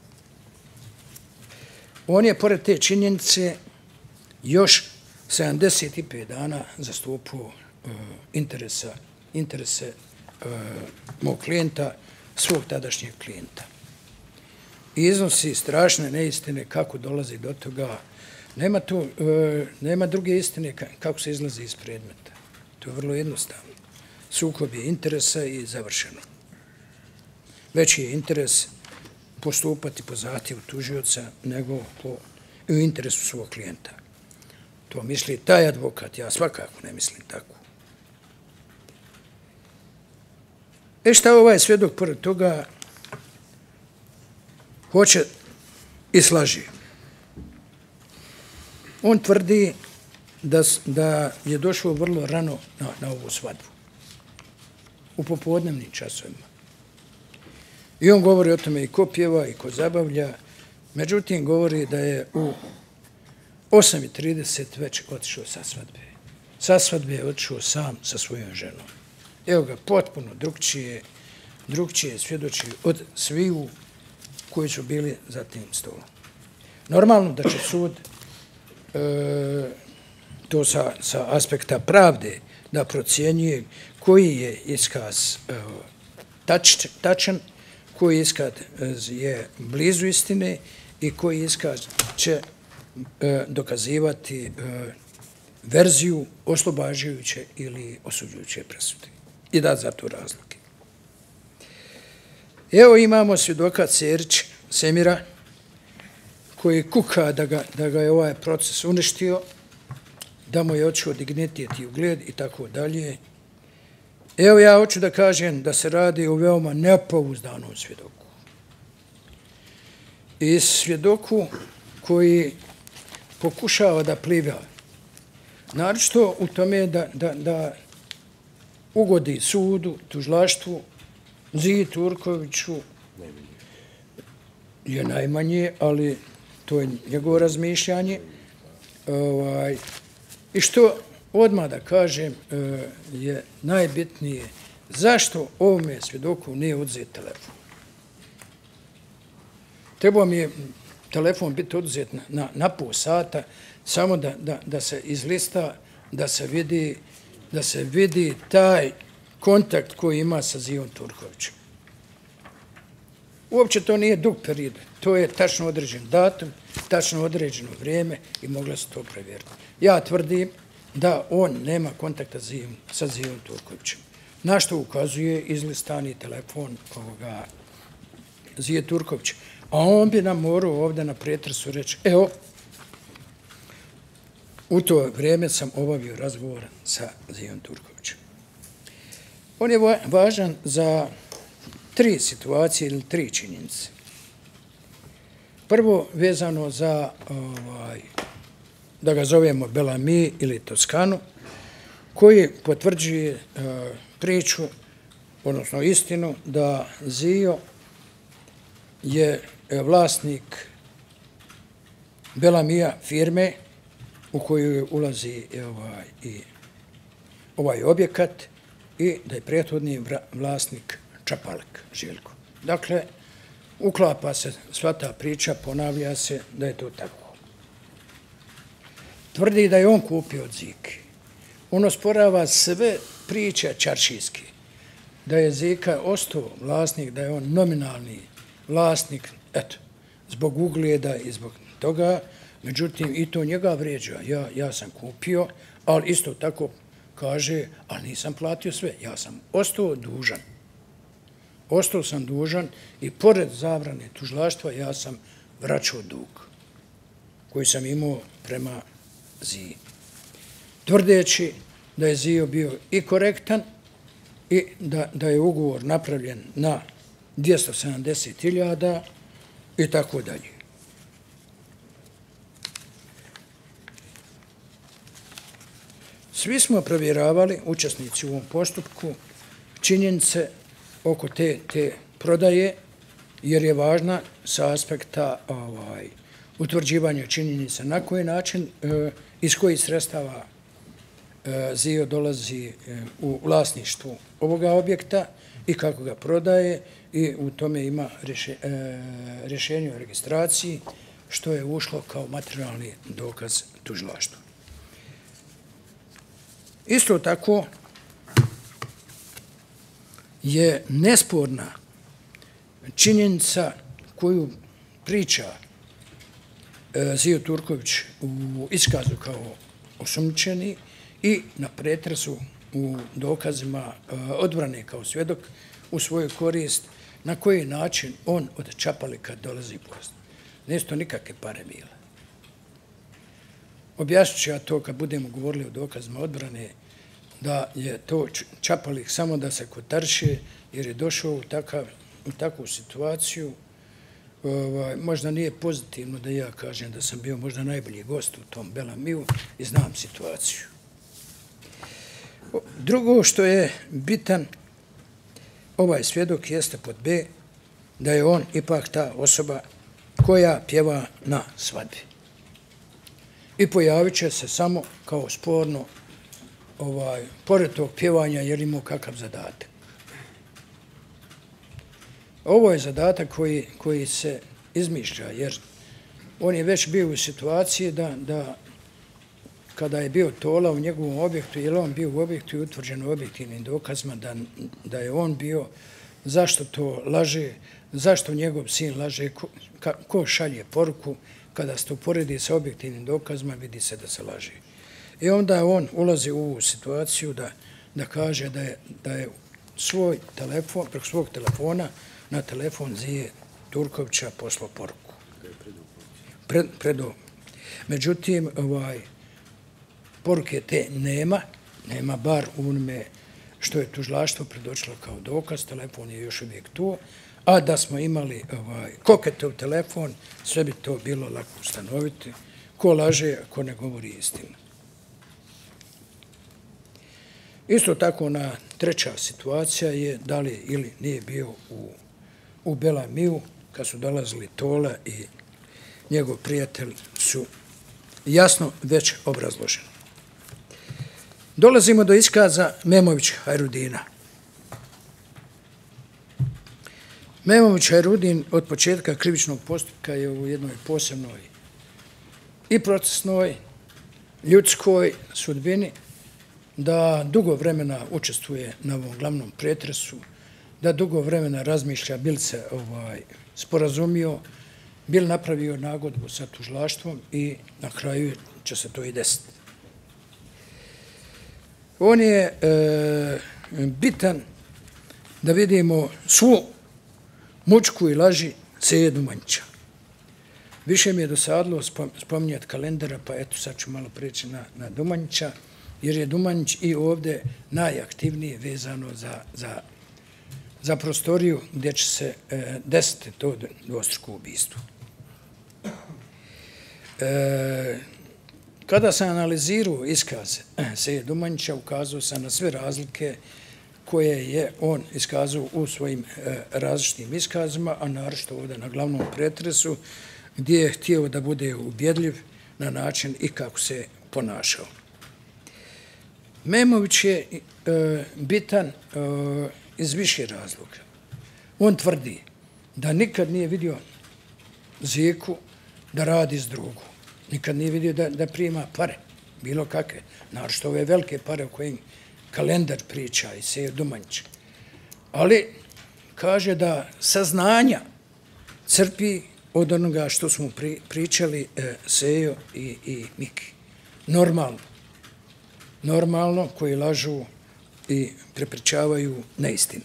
On je, pored te činjenice, još sedamdeset pet dana zastupao uh, interesa, interese uh, mog klijenta, svog tadašnjeg klijenta. i iznosi strašne neistine kako dolazi do toga. Nema, tu, nema druge istine kako se izlazi iz predmeta. To je vrlo jednostavno. Sukob je interesa i završeno. Veći je interes postupati po zahtjevu tužioca nego po u interesu svog klijenta. To misli taj advokat, ja svakako ne mislim tako. E šta ovaj svjedok pored toga hoće i slaži? On tvrdi da, da je došao vrlo rano na, na ovu svadbu. U popodnevnim časovima. I on govori o tome i ko pjeva i ko zabavlja. Međutim, govori da je u osam i trideset već otišao sa svadbe. Sa svadbe je otišao sam sa svojom ženom. Evo ga, potpuno drugčije, drugčije svjedoči od sviju koji su bili za tim stolom. Normalno da će sud e, to sa, sa aspekta pravde da procjenjuje koji je iskaz e, tač, tačan, koji iskaz je blizu istine i koji iskaz će e, dokazivati e, verziju oslobađajuće ili osuđujuće presude i da za to razloge. Evo imamo svjedoka Cerić, Semira, koji kuka da ga, da ga je ovaj proces uništio, da mu je očuo dignitet i ugled i tako dalje. Evo ja hoću da kažem da se radi o veoma nepouzdanom svjedoku. I svjedoku koji pokušava da pliva. Naročito u tome da, da, da ugodi sudu, tužilaštvu, Ziji Turkoviću je najmanje, ali to je njegovo razmišljanje. Ovaj, I što odmah da kažem je najbitnije, zašto ovome svjedoku nije odzet telefon? Trebao mi je telefon biti odzet na, na, na pol sata, samo da, da, da se izlista, da se vidi, da se vidi taj kontakt koji ima sa Zijom Turkovićem. Uopće to nije dug period, to je tačno određen datum, tačno određeno vrijeme i mogla se to provjeriti. Ja tvrdim da on nema kontakta sa Zijom Turkovićem. Na što ukazuje izlistani telefon ovoga Zije Turkovića. A on bi nam morao ovdje na pretresu reći, evo, u to vrijeme sam obavio razgovor sa Zijom Turkovićem. On je važan za tri situacije ili tri činjenice. Prvo, vezano za, ovaj, da ga zovemo Belami ili Toskanu, koji potvrđuje uh, priču, odnosno istinu, da Zijo je vlasnik Belamija firme u koju ulazi ovaj, i ovaj objekat i da je prethodni vlasnik Čapalek, Željko. Dakle, uklapa se sva ta priča, ponavlja se da je to tako. Tvrdi da je on kupio od Zike. On osporava sve priče čaršijske. Da je Zika ostao vlasnik, da je on nominalni vlasnik, eto, zbog ugleda i zbog toga, međutim, i to njega vređa. Ja, ja sam kupio, ali isto tako kaže, ali nisam platio sve. Ja sam ostao dužan. Ostao sam dužan i pored zabrane tužilaštva ja sam vraćao dug koji sam imao prema Ziji. Tvrdeći da je Zijo bio i korektan i da, da je ugovor napravljen na dvjesto sedamdeset hiljada i tako dalje. Svi smo provjeravali, učesnici u ovom postupku, činjenice oko te, te prodaje, jer je važna sa aspekta ovaj, utvrđivanja činjenica na koji način, e, iz kojih sredstava e, Zijo dolazi e, u vlasništvu ovoga objekta i kako ga prodaje i u tome ima rješe, e, rješenje o registraciji, što je ušlo kao materijalni dokaz tužilaštva. Isto tako je nesporna činjenica koju priča Zio Turković u iskazu kao osumnjičeni i na pretresu u dokazima odbrane kao svjedok u svoju korist, na koji način on od Čapalika dolazi u Bosnu. Nisu to nikakve pare bile. Objasnit ću ja to kad budemo govorili o dokazima odbrane, da je to Čapalik samo da se kotarše, jer je došao u, takav, u takvu situaciju. Ovaj, možda nije pozitivno da ja kažem da sam bio možda najbolji gost u tom Belamiju i znam situaciju. Drugo što je bitan, ovaj svjedok jeste pod B, da je on ipak ta osoba koja pjeva na svadbi. I pojavit će se samo kao sporno, ovaj, pored tog pjevanja, jer imao kakav zadatak. Ovo je zadatak koji, koji se izmišlja, jer on je već bio u situaciji da, da kada je bio Tola u njegovom objektu, jer on bio u objektu i utvrđeno objektivnim dokazima da, da je on bio, zašto to laže, zašto njegov sin laže, ko, ka, ko šalje poruku, kada se to poredi sa objektivnim dokazima, vidi se da se laže. I onda on ulazi u ovu situaciju da, da kaže da je, da je svoj telefon, preko svog telefona na telefon Zije Turkovića poslao poruku. Pred, predo. Međutim, ovaj, poruke te nema, nema bar u onome što je tužilaštvo predočilo kao dokaz, telefon je još uvijek tu, a da smo imali ovaj, koketov telefon, sve bi to bilo lako ustanoviti. Ko laže, ko ne govori istinu. Isto tako na treća situacija je da li ili nije bio u, u Belamiju, kad su dolazili Tola i njegov prijatelj su jasno već obrazloženi. Dolazimo do iskaza Memović Hajrudina. Memović Hajrudin od početka krivičnog postupka je u jednoj posebnoj i procesnoj, ljudskoj sudbini, da dugo vremena učestvuje na ovom glavnom pretresu, da dugo vremena razmišlja bil se ovaj, sporazumio, bil napravio nagodbu sa tužilaštvom i na kraju će se to i desiti. On je e, bitan da vidimo svu mučku i laži Seje Dumanjića. Više mi je dosadilo spominjati kalendara, pa eto sad ću malo preći na, na Dumanjića, jer je Dumanjić i ovdje najaktivnije vezano za, za, za prostoriju gdje će se e, desiti to dvostruko ubistvo. E, kada sam analizirao iskaze Seje Dumanjića, ukazao sam na sve razlike koje je on iskazao u svojim e, različitim iskazima, a naročito ovdje na glavnom pretresu, gdje je htio da bude ubjedljiv na način i kako se ponašao. Memović je e, bitan e, iz više razloga. On tvrdi da nikad nije vidio Zijeku da radi s drugom. Nikad nije vidio da, da prima pare, bilo kakve. Naročito ove velike pare o kojim kalendar priča i Seje Dumanjić. Ali kaže da saznanja crpi od onoga što smo pri, pričali e, Sejo i, i Miki. Normalno. Normalno, koji lažu i prepričavaju neistine.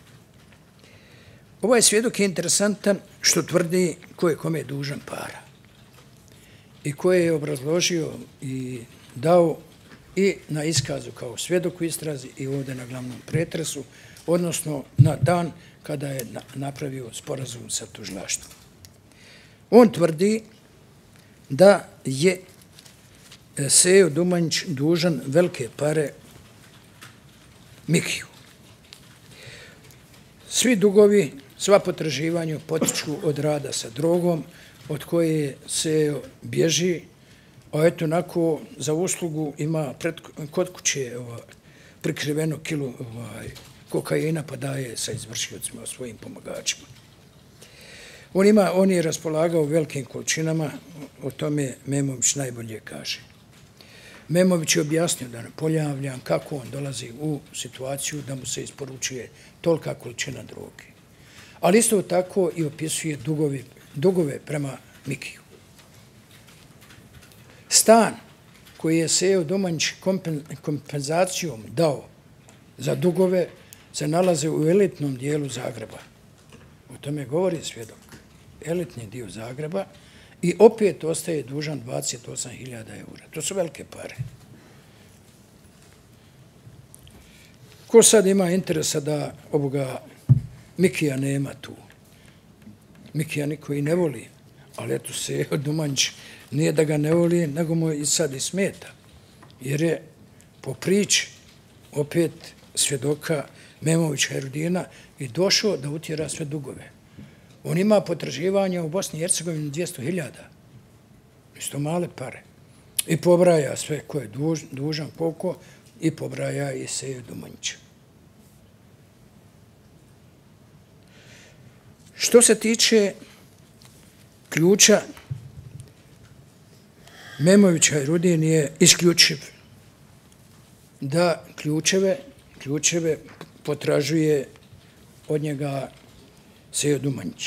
Ovaj svjedok je interesantan što tvrdi ko je kome dužan para. I koje je obrazložio i dao i na iskazu kao svjedok u istrazi i ovdje na glavnom pretresu, odnosno na dan kada je napravio sporazum sa tužilaštvom. On tvrdi da je Sejo Dumanjić dužan velike pare Mikiju. Svi dugovi, sva potraživanja potiču od rada sa drogom, od koje Sejo bježi, a eto onako za uslugu ima pred, kod kuće ovaj, prikriveno kilu ovaj, kokaina pa daje sa izvršiocima, svojim pomagačima. On, ima, on je raspolagao velikim količinama, o tome Memović najbolje kaže. Memović je objasnio, da ne ponavljam, kako on dolazi u situaciju da mu se isporučuje tolika količina droge. Ali isto tako i opisuje dugovi dugove prema Mikiju. Stan koji je Sejo Domanjić kompenzacijom dao za dugove se nalaze u elitnom dijelu Zagreba. O tome govori svjedok. Elitni dio Zagreba i opet ostaje dužan dvadeset osam hiljada eura. To su velike pare. Ko sad ima interesa da ovoga Mikija nema tu? Mikija niko i ne voli, ali eto Sejo Domanjić nije da ga ne voli, nego mu i sad i smeta. Jer je po priči opet svjedoka Memovića Erudina i došao da utjera sve dugove. On ima potraživanja u Bosni i Hercegovini dvjesto hiljada. Isto male pare. I pobraja sve ko je dužan, koliko, i pobraja i Sejo Domanjića. Što se tiče ključa, Memovića Erudin je isključiv da ključeve, ključeve potražuje od njega Sejo Domanjić.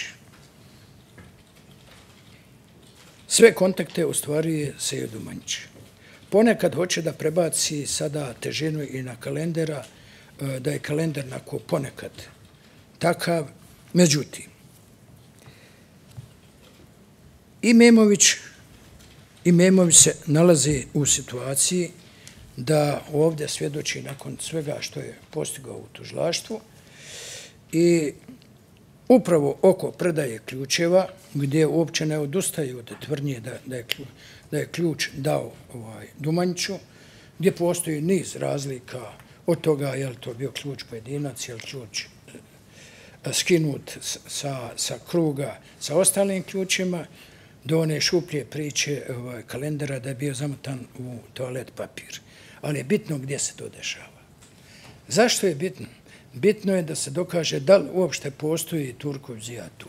Sve kontakte ostvaruje Sejo Domanjić. Ponekad hoće da prebaci sada težinu i na kalendera, da je kalender nako ponekad takav. Međutim, i Memović i Memović se nalazi u situaciji da ovdje svjedoči nakon svega što je postigao u tužilaštvu i upravo oko predaje ključeva, gdje uopće ne odustaju od tvrdnje da, da, je, da je ključ dao ovaj, Domanjiću, gdje postoji niz razlika od toga je li to bio ključ pojedinac, je li ključ skinut sa, sa kruga sa ostalim ključima, do one šuplje priče ovaj, kalendera da je bio zamotan u toalet papir. Ali je bitno gdje se to dešava. Zašto je bitno? Bitno je da se dokaže da li uopšte postoji Turkov zijat tu.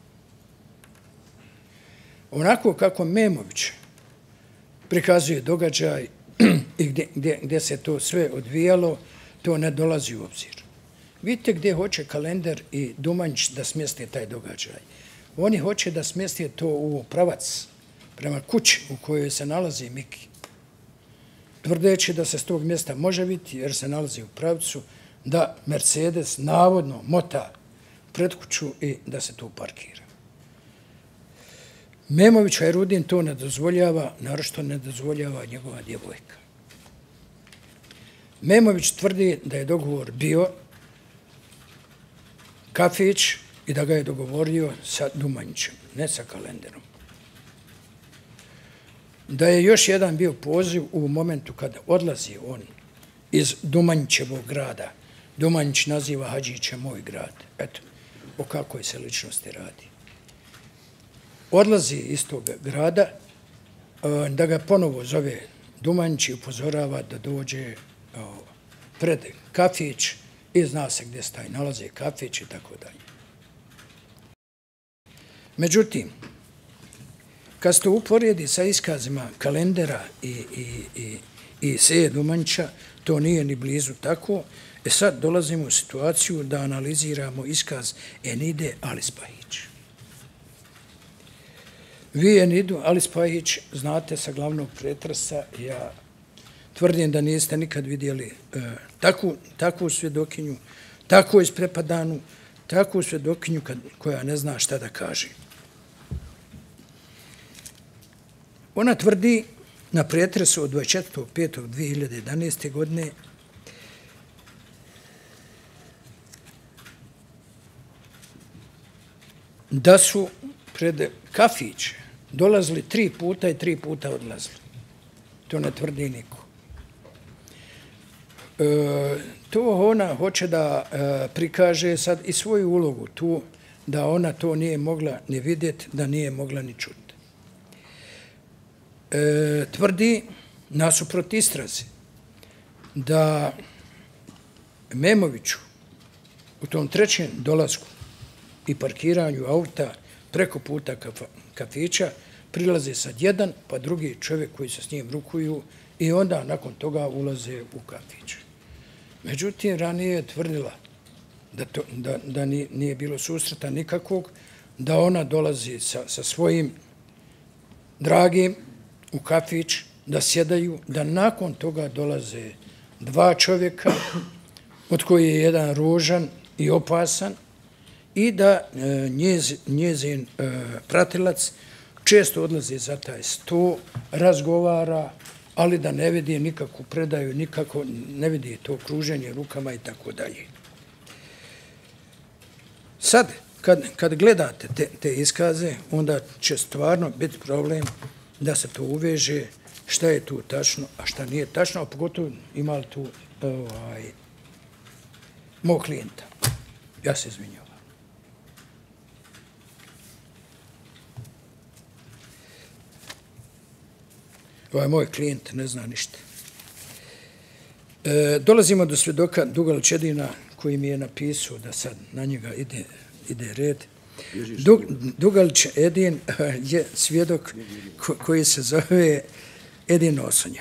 Onako kako Memović prikazuje događaj i gdje, gdje, gdje se to sve odvijalo, to ne dolazi u obzir. Vidite gdje hoće kalender i Domanjić da smjeste taj događaj. Oni hoće da smjeste to u pravac prema kući u kojoj se nalazi Miki. Tvrdeći da se s tog mjesta može vidjeti jer se nalazi u pravcu da Mercedes navodno mota pred kuću i da se tu parkira. Memović Erudin to ne dozvoljava, naročito ne dozvoljava njegova djevojka. Memović tvrdi da je dogovor bio kafić i da ga je dogovorio sa Domanjićem, ne sa kalenderom. Da je još jedan bio poziv u momentu kada odlazi on iz Domanjićevog grada. Domanjić naziva Hadžiće moj grad. Eto, o kakvoj se ličnosti radi. Odlazi iz tog grada, da ga ponovo zove Domanjić i upozorava da dođe pred kafić i zna se gdje se taj nalazi kafić i tako dalje. Međutim, kad se to uporedi sa iskazima kalendera i, i, i, i Seje Domanjića, to nije ni blizu tako. E sad dolazimo u situaciju da analiziramo iskaz Enide Alispahić. Vi Enidu Alispahić znate sa glavnog pretresa. Ja tvrdim da niste nikad vidjeli e, takvu, takvu svjedokinju, takvu isprepadanu, takvu svjedokinju kad, koja ne zna šta da kaže. Ona tvrdi na pretresu od dvadeset četvrtog petog dvije hiljade jedanaeste. godine da su pred kafić dolazili tri puta i tri puta odlazili. To ne tvrdi niko. E, to ona hoće da e, prikaže sad i svoju ulogu tu, da ona to nije mogla ni vidjeti, da nije mogla ni čuti. E, tvrdi nasuprot istrazi da Memoviću u tom trećem dolasku i parkiranju auta preko puta kafića prilaze sad jedan pa drugi čovjek koji se s njim rukuju i onda nakon toga ulaze u kafić. Međutim, ranije je tvrdila da, to, da, da nije bilo susreta nikakvog, da ona dolazi sa, sa svojim dragim u kafić, da sjedaju, da nakon toga dolaze dva čovjeka, od koji je jedan ružan i opasan, i da e, njez, njezin e, pratilac često odlazi za taj sto, razgovara, ali da ne vidi nikakvu predaju, nikako ne vidi to kruženje rukama i tako dalje. Sad, kad, kad gledate te, te iskaze, onda će stvarno biti problem da se to uveže šta je tu tačno, a šta nije tačno, a pogotovo ima li tu ovaj, mog klijenta. Ja se izvinjavam. Ovaj moj klijent ne zna ništa. E, dolazimo do svjedoka Dugalić Edina, koji mi je napisao da sad na njega ide, ide red. Dug, Dugalić Edin je svjedok ko, koji se zove Edin Nosonja.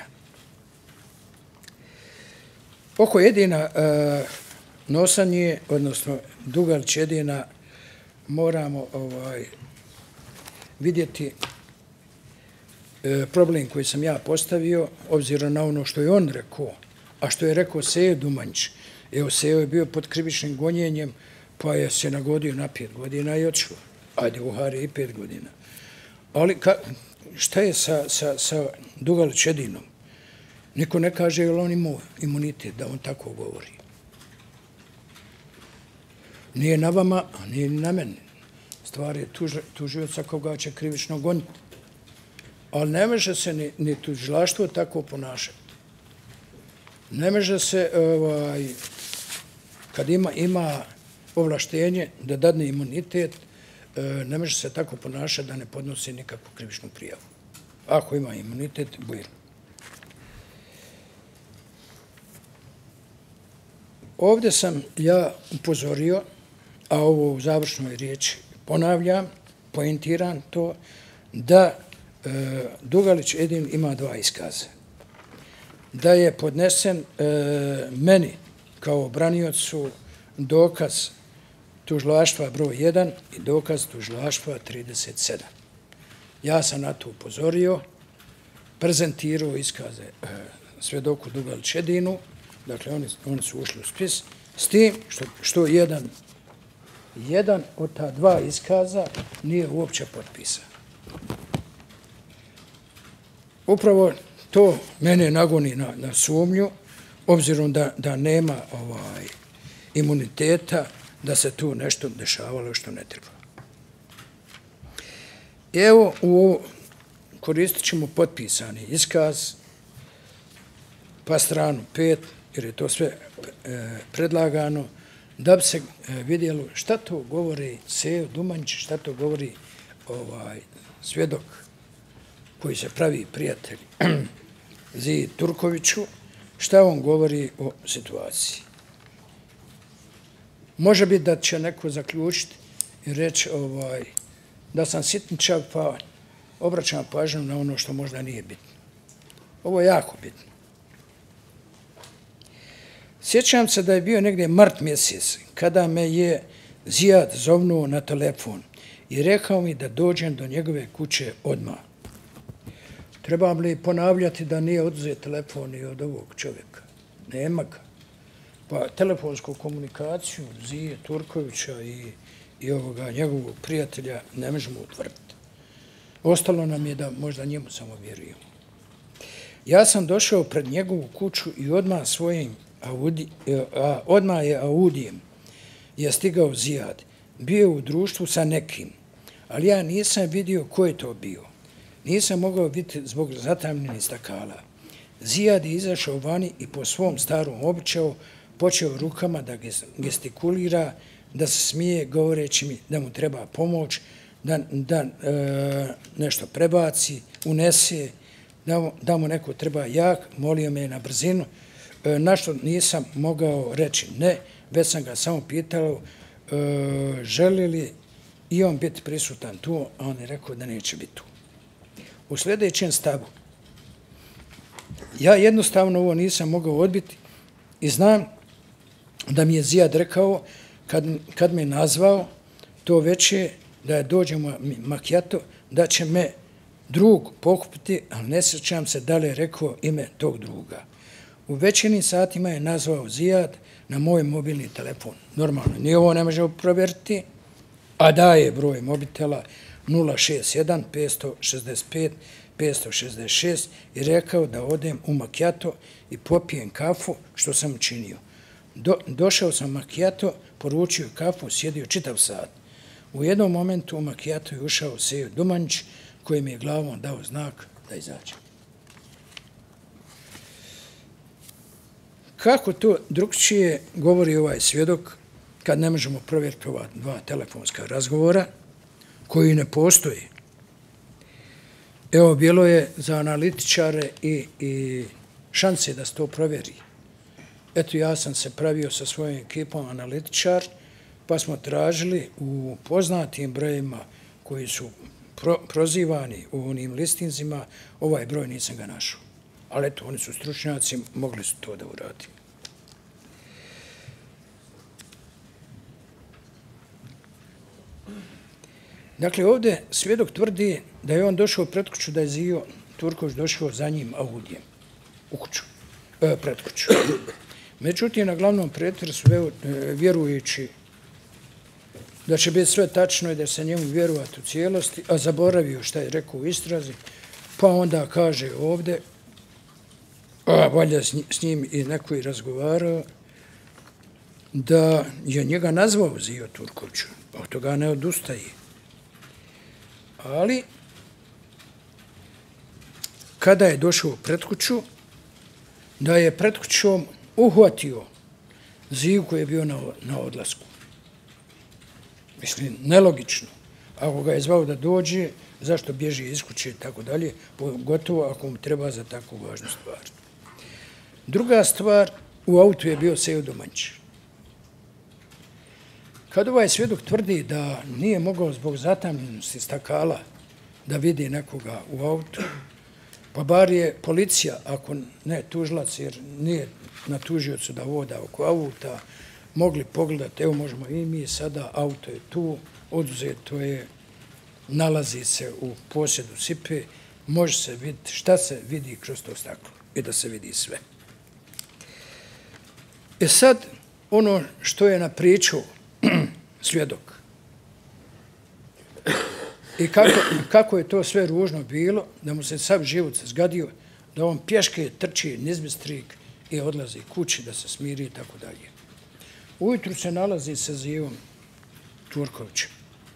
Oko Edina e, Nosanje, odnosno Dugalić Edina, moramo ovaj, vidjeti e, problem koji sam ja postavio, obzirom na ono što je on rekao, a što je rekao Sejo Dumanjić. Evo, Sejo je bio pod krivičnim gonjenjem, pa je se nagodio na pet godina i odšao. Ajde, uhari i pet godina. Ali ka, šta je sa, sa, sa Dugalić Edinom? Niko ne kaže je li on imao imunitet da on tako govori. Nije na vama, a nije ni na meni. Stvar je tuž, tužioca koga će krivično goniti. Ali ne može se ni, ni tužilaštvo tako ponašati. Ne može se, ovaj, kad ima, ima ovlaštenje da dadne imunitet, ne može se tako ponašati da ne podnosi nikakvu krivičnu prijavu. Ako ima imunitet, bujro. Ovdje sam ja upozorio, a ovo u završnoj riječi ponavljam, poentiram to, da e, Dugalić Edin ima dva iskaza. Da je podnesen e, meni kao braniocu dokaz tužilaštva broj jedan i dokaz tužilaštva trideset sedam. Ja sam na to upozorio, prezentirao iskaze e, svjedoku Dugalić Edinu, dakle oni, oni su ušli u spis, s tim što, što jedan, jedan od ta dva iskaza nije uopće potpisan. Upravo to mene nagoni na, na sumnju, obzirom da, da nema ovaj, imuniteta, da se tu nešto dešavalo što ne treba. Evo, u, koristit ćemo potpisani iskaz, pa stranu pet, jer je to sve e, predlagano, da bi se e, vidjelo šta to govori Sejo Dumanjić, šta to govori ovaj, svjedok koji se pravi prijatelj Ziji Turkoviću, šta on govori o situaciji. Može biti da će neko zaključiti i reći ovaj, da sam sitničav, pa obraćam pažnju na ono što možda nije bitno. Ovo je jako bitno. Sjećam se da je bio negdje mart mjesec, kada me je Zijad zovnuo na telefon i rekao mi da dođem do njegove kuće odmah. Trebam li ponavljati da nije oduzet telefon i od ovog čovjeka? Nema ga. Pa telefonsku komunikaciju Zije Turkovića i, i ovoga njegovog prijatelja ne možemo utvrditi. Ostalo nam je da možda njemu samo vjerujemo. Ja sam došao pred njegovu kuću i odmah svojim Audi, a, odmah je Audijem je stigao Zijad. Bio u društvu sa nekim, ali ja nisam vidio ko je to bio. Nisam mogao biti zbog zatamljenih stakala. Zijad je izašao vani i po svom starom običaju počeo rukama da gestikulira, da se smije govoreći mi da mu treba pomoć, da, da e, nešto prebaci, unese, da mu, da mu neko treba jak, molio me na brzinu, e, na što nisam mogao reći ne, već sam ga samo pitao e, želi li i on biti prisutan tu, a on je rekao da neće biti tu. U sljedećem stavu, ja jednostavno ovo nisam mogao odbiti i znam da mi je Zijad rekao, kad, kad me nazvao, to već je da dođemo makijato, da će me drug pokupiti, ali ne sjećam se da li je rekao ime tog druga. U večernjim satima je nazvao Zijad na moj mobilni telefon. Normalno, ni ovo ne možemo provjeriti, a daje broj mobitela nula šest jedan pet šest pet pet šest šest i rekao da odem u makijato i popijem kafu, što sam učinio. Do, došao sam u makijato, poručio kafu, sjedio čitav sat. U jednom momentu u makijato je ušao Sejo Dumančić, koji mi je glavom dao znak da izađe. Kako to drugčije govori ovaj svjedok kad ne možemo provjeriti ova dva telefonska razgovora koji ne postoji? Evo, bilo je za analitičare i, i šanse da se to provjeri. Eto, ja sam se pravio sa svojom ekipom analitičar, pa smo tražili u poznatim brojima koji su pro, prozivani u onim listinzima, ovaj broj nisam ga našao. Ali eto, oni su stručnjaci, mogli su to da uradi. Dakle, ovdje svjedok tvrdi da je on došao pred kuću, da je Zijo Turković došao za njim Audijem u kuću, e, pred kuću. Međutim, na glavnom pretresu vjerujući da će biti sve tačno i da se njemu vjerovati u cijelosti, a zaboravio šta je rekao u istrazi, pa onda kaže ovdje, a valja s njim i neko i razgovarao, da je njega nazvao Zijo Turkoviću, od toga ne odustaje. Ali, kada je došao pred kuću, da je pred kućom uhvatio Ziju koji je bio na, na odlasku. Mislim, nelogično. Ako ga je zvao da dođe, zašto bježi iz kuće i tako dalje, pogotovo ako mu treba za takvu važnu stvar. Druga stvar, u autu je bio Sejo Dumančić. Kad ovaj svjedok tvrdi da nije mogao zbog zatamljenosti stakala da vidi nekoga u autu, pa bar je policija, ako ne tužilac, jer nije na tužiocu da voda oko auta, mogli pogledati, evo možemo i mi sada, auto je tu, oduzeto je, nalazi se u posjedu Sipe, može se vidjeti šta se vidi kroz to staklo i da se vidi sve. E sad, ono što je napričao svjedok i kako, kako je to sve ružno bilo, da mu se sav život zgadio, da on pješke trči nizbistrik i odlazi kući da se smiri i tako dalje. Ujutru se nalazi sa Zijom Turkovićem.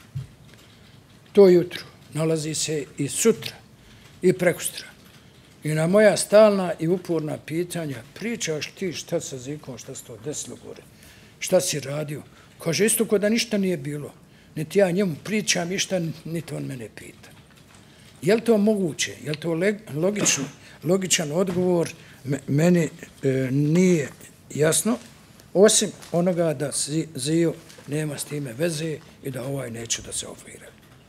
To jutro nalazi se i sutra i prekustra. I na moja stalna i uporna pitanja, pričaš ti šta sa Zikom, šta se to desilo gore, šta si radio? Kaže, isto ko da ništa nije bilo. Niti ja njemu pričam išta, niti on mene pita. Je li to moguće? Je li to logično, logičan odgovor? Meni e, nije jasno, osim onoga da Zijo nema s time veze i da ovaj neće da se ofira.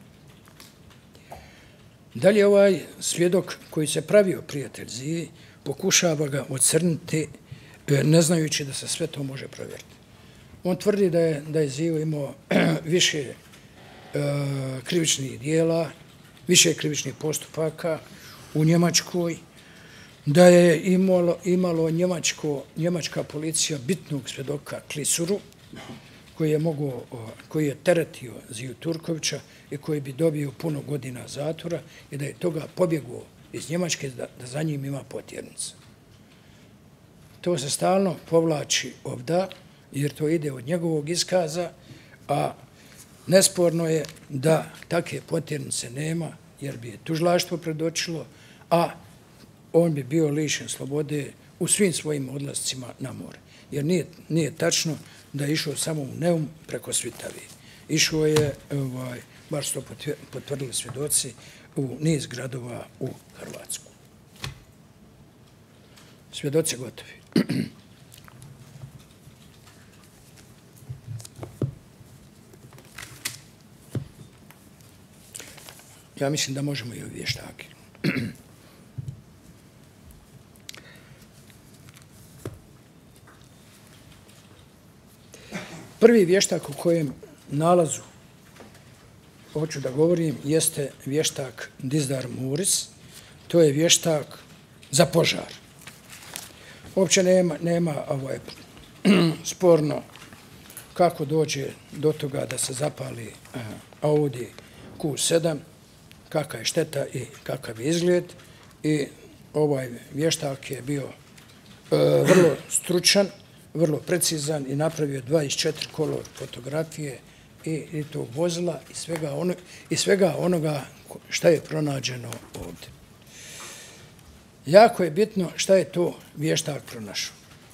Dalje ovaj svjedok koji se pravio prijatelj Ziji pokušava ga ocrniti e, ne znajući da se sve to može provjeriti. On tvrdi da je, da je Zijo imao više e, krivičnih dijela, više krivičnih postupaka u Njemačkoj, da je imalo, imalo njemačko, njemačka policija bitnog svjedoka Klisuru, koji je, mogo, koji je teretio Ziju Turkovića i koji bi dobio puno godina zatvora i da je toga pobjegao iz Njemačke da, da za njim ima potjernica. To se stalno povlači ovda, jer to ide od njegovog iskaza, a nesporno je da takve potjernice nema, jer bi je tužilaštvo predočilo, a on bi bio lišen slobode u svim svojim odlascima na more. Jer nije, nije tačno da je išao samo u Neum preko Svitavi. Išao je, ovaj, bar su to potvrdili svjedoci, u niz gradova u Hrvatsku. Svjedoci gotovi. Ja mislim da možemo i ovi vještaki. Prvi vještak u kojem nalazu hoću da govorim jeste vještak Dizdar Muris. To je vještak za požar. Uopće nema, nema ovaj, sporno kako dođe do toga da se zapali Audi Q sedam, kakva je šteta i kakav je izgled. I ovaj vještak je bio e, vrlo stručan, vrlo precizan i napravio dvadeset četiri kolor fotografije i, i tog vozila i svega, ono, i svega onoga šta je pronađeno ovdje. Jako je bitno šta je to vještak pronašao.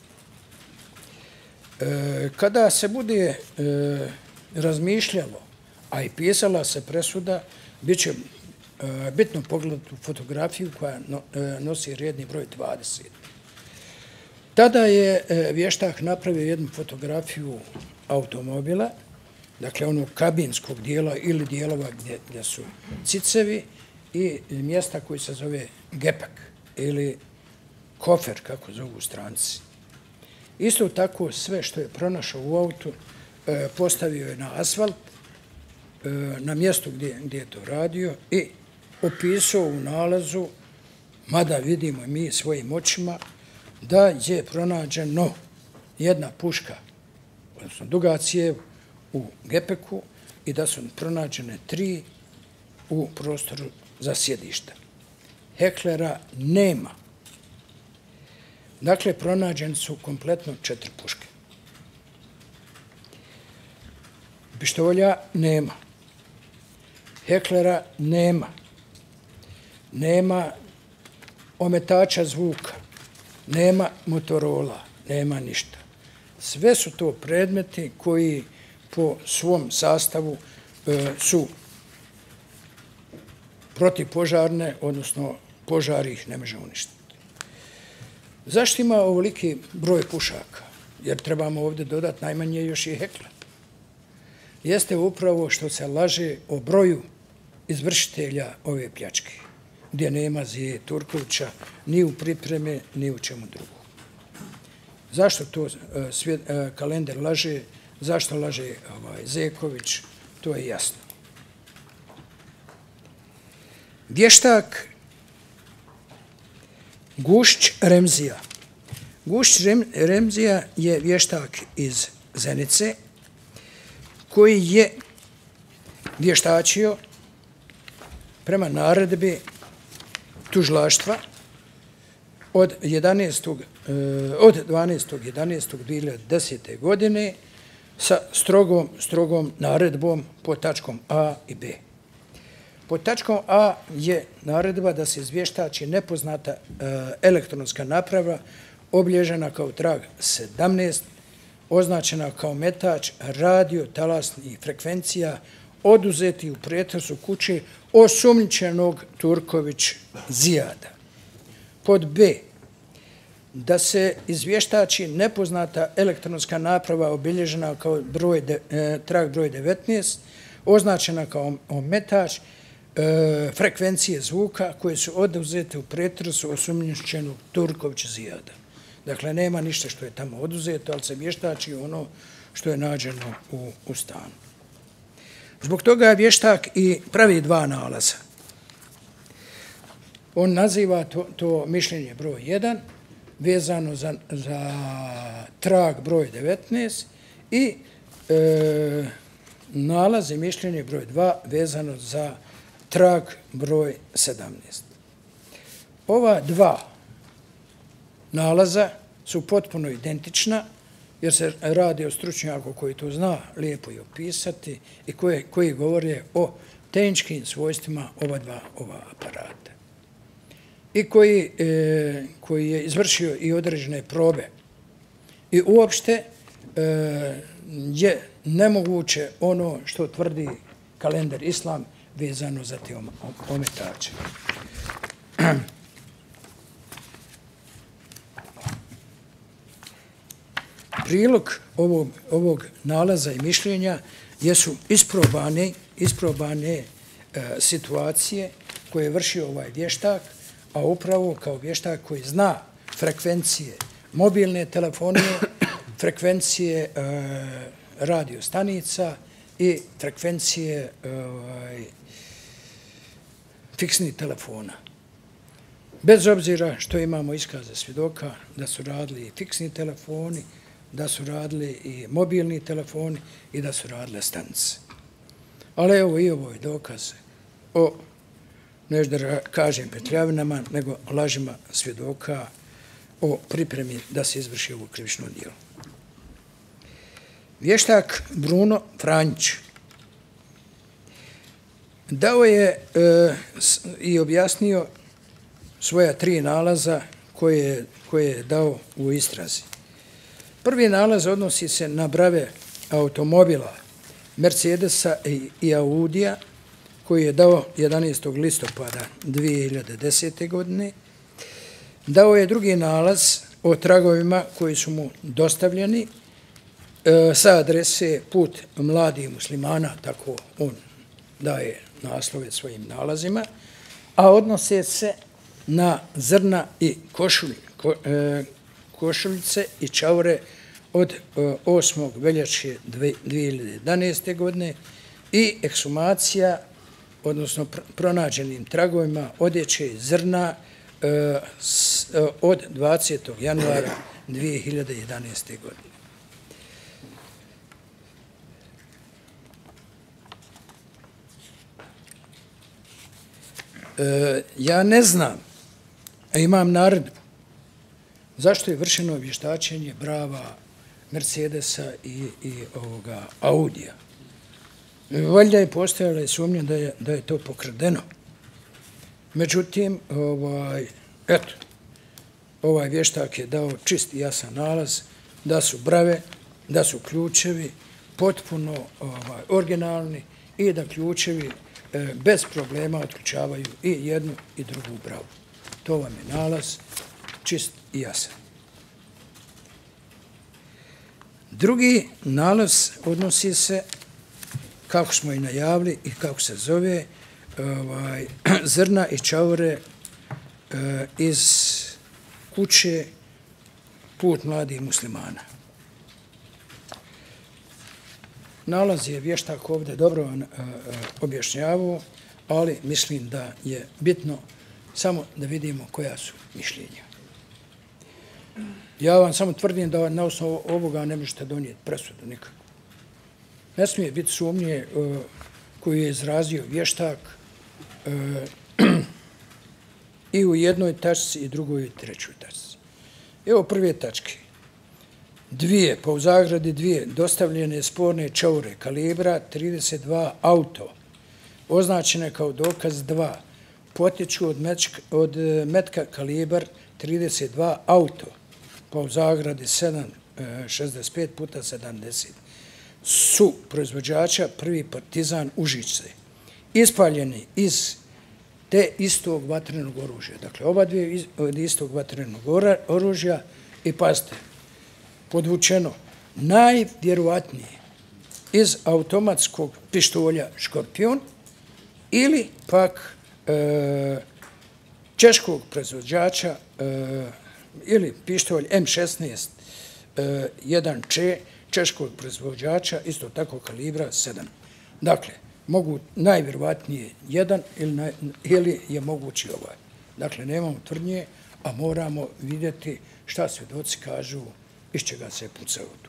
E, kada se bude e, razmišljalo, a i pisala se presuda, bit će e, bitno pogledati u fotografiju koja no, e, nosi redni broj dvadeset. Tada je e, vještak napravio jednu fotografiju automobila, dakle onog kabinskog dijela ili dijelova gdje, gdje su cicevi i mjesta koji se zove gepak ili kofer, kako zovu stranci. Isto tako sve što je pronašao u autu e, postavio je na asfalt, e, na mjestu gdje, gdje je to radio i opisao u nalazu, mada vidimo mi svojim očima, da je pronađeno jedna puška, odnosno duga cijev u gepeku i da su pronađene tri u prostoru za sjedišta. Heklera nema. Dakle, pronađene su kompletno četiri puške. Pištolja nema. Heklera nema. Nema ometača zvuka. Nema Motorola. Nema ništa. Sve su to predmeti koji po svom sastavu e, su protivpožarne, odnosno požar ih ne može uništiti. Zašto ima ovoliki broj pušaka? Jer trebamo ovdje dodati najmanje još i hekla. Jeste upravo što se laže o broju izvršitelja ove pljačke, gdje nema Zije Turkovića ni u pripreme, ni u čemu drugom. Zašto to svjet, kalender laže, zašto laže ovaj, Zeković, to je jasno. Vještak Gušć Remzija. Gušć Remzija je vještak iz Zenice koji je vještačio prema naredbi tužilaštva od, jedanaestog od dvanaestog jedanaestog dvije hiljade desete. godine sa strogom, strogom naredbom pod tačkom A i B. Pod tačkom A je naredba da se izvještači nepoznata e, elektronska naprava obilježena kao trag sedamnaest, označena kao metač radio talasnih frekvencija oduzeti u pretresu kuće osumnjičenog Turković Zijada. Pod B, da se izvještači nepoznata elektronska naprava obilježena kao broj de, e, trag broj devetnaest, označena kao ometač e, frekvencije zvuka koje su oduzete u pretresu osumnjičenog Turković Zijada. Dakle, nema ništa što je tamo oduzeto, ali se vještači ono što je nađeno u, u stanu. Zbog toga je vještak i pravi dva nalaza. On naziva to, to mišljenje broj jedan, vezano za, za trag broj devetnaest i e, nalazi mišljenje broj dva, vezano za trag broj sedamnaest. Ova dva nalaza su potpuno identična, jer se radi o stručnjaku koji to zna lijepo i opisati i koji, koji govore o tehničkim svojstvima ova dva ova aparata. I koji, e, koji je izvršio i određene probe. I uopšte e, je nemoguće ono što tvrdi kalender Islam vezano za te ometače. Prilog ovog, ovog nalaza i mišljenja jesu isprobane, isprobane e, situacije koje je vršio ovaj vještak, a upravo kao vještak koji zna frekvencije mobilne telefonije, frekvencije e, radiostanica i frekvencije ovaj, fiksnih telefona. Bez obzira što imamo iskaze svjedoka da su radili i fiksni telefoni, da su radili i mobilni telefoni i da su radile stanice. Ali evo i ovo je dokaz o, nešto da kažem petljavinama, nego lažima svjedoka o pripremi da se izvrši ovo krivično djelo. Vještak Bruno Franjić dao je e, s, i objasnio svoja tri nalaza koje, koje je dao u istrazi. Prvi nalaz odnosi se na brave automobila Mercedesa i, i Audija koji je dao jedanaestog listopada dvije hiljade desete. godine. Dao je drugi nalaz o tragovima koji su mu dostavljeni e, sa adrese Put mladih muslimana, tako on daje naslove svojim nalazima, a odnose se na zrna i košulj, ko, e, košuljice i čaure od e, osmog veljače dvije hiljade jedanaeste. godine i ekshumacija, odnosno pr pronađenim tragovima odjeće i zrna e, s, e, od dvadesetog januara dvije hiljade jedanaeste. godine. E, ja ne znam, a imam naredbu, zašto je vršeno vještačenje brava Mercedesa i, i ovoga Audija. Valjda je postojala i sumnja da je, da je to pokradeno. Međutim, ovaj, eto, ovaj vještak je dao čist i jasan nalaz da su brave, da su ključevi potpuno ovaj, originalni i da ključevi e, bez problema otključavaju i jednu i drugu bravu. To vam je nalaz čist i jasan. Drugi nalaz odnosi se, kako smo i najavili i kako se zove, ovaj, zrna i čaure eh, iz kuće Put mladih muslimana. Nalaz je vještak ovdje dobro eh, objašnjavao, ali mislim da je bitno samo da vidimo koja su mišljenja. Ja vam samo tvrdim da na osnovu ovoga ne možete donijeti presudu nikako. Ne smije biti sumnje uh, koju je izrazio vještak uh, i u jednoj tačci i drugoj i trećoj tačci. Evo prve tačke. Dvije, pa u zagradi dvije, dostavljene sporne čaure kalibra trideset dva auto, označene kao dokaz dva, potiču od, mečka, od metka kalibar trideset dva auto, pa u zagradi sedam, šezdeset pet puta sedamdeset, su proizvođača Prvi Partizan Užice, ispaljeni iz te istog vatrenog oružja. Dakle, oba dvije iz, od istog vatrenog oružja i pazite, podvučeno najvjerovatnije iz automatskog pištolja Škorpion ili pak e, češkog proizvođača e, ili pištolj M šesnaest e, jedan Č češkog proizvođača, isto tako kalibra sedam. Dakle, mogu najvjerovatnije jedan ili, naj, ili je mogući ovaj. Dakle, nemamo tvrdnje, a moramo vidjeti šta svjedoci kažu iz čega se pucao tu.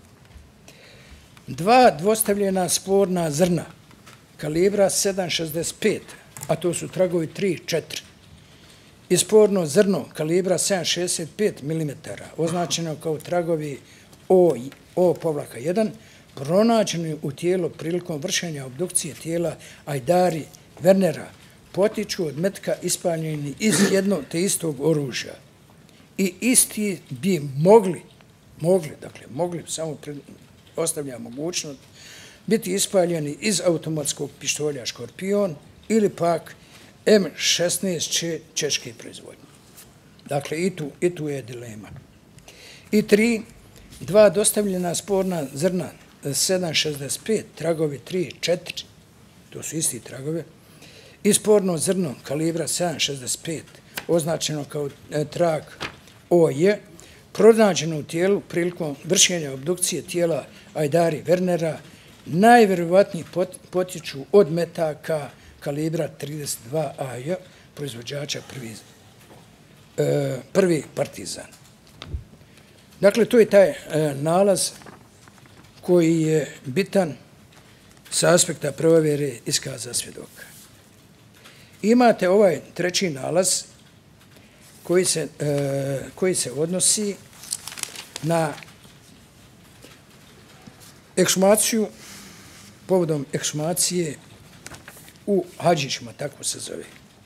Dva dvostavljena sporna zrna kalibra sedam šezdeset pet, a to su tragovi tri i četiri, i sporno zrno kalibra sedam šezdeset pet milimetara, označeno kao tragovi O, O povlaka jedan, pronađeni u tijelu prilikom vršenja obdukcije tijela Ajdari Wernera, potiču od metka ispaljeni iz jednog te istog oružja. I isti bi mogli, mogli, dakle, mogli, samo ostavlja mogućnost, biti ispaljeni iz automatskog pištolja Škorpion ili pak M šesnaest Č češke proizvodnje. Dakle, i tu, i tu je dilema. I tri, dva dostavljena sporna zrna sedam šezdeset pet, tragovi tri i četiri, to su isti tragove, i sporno zrno kalibra sedam šezdeset pet, označeno kao trag O J, pronađeno u tijelu prilikom vršenja obdukcije tijela Ajdari Wernera najvjerovatnije potječu od metaka kalibra trideset dva A J, proizvođača prvi, e, prvi Partizan. Dakle, to je taj e, nalaz koji je bitan sa aspekta provjere iskaza svjedoka. Imate ovaj treći nalaz koji se, e, koji se odnosi na ekshumaciju, povodom ekshumacije u Hadžićima, tako se zove.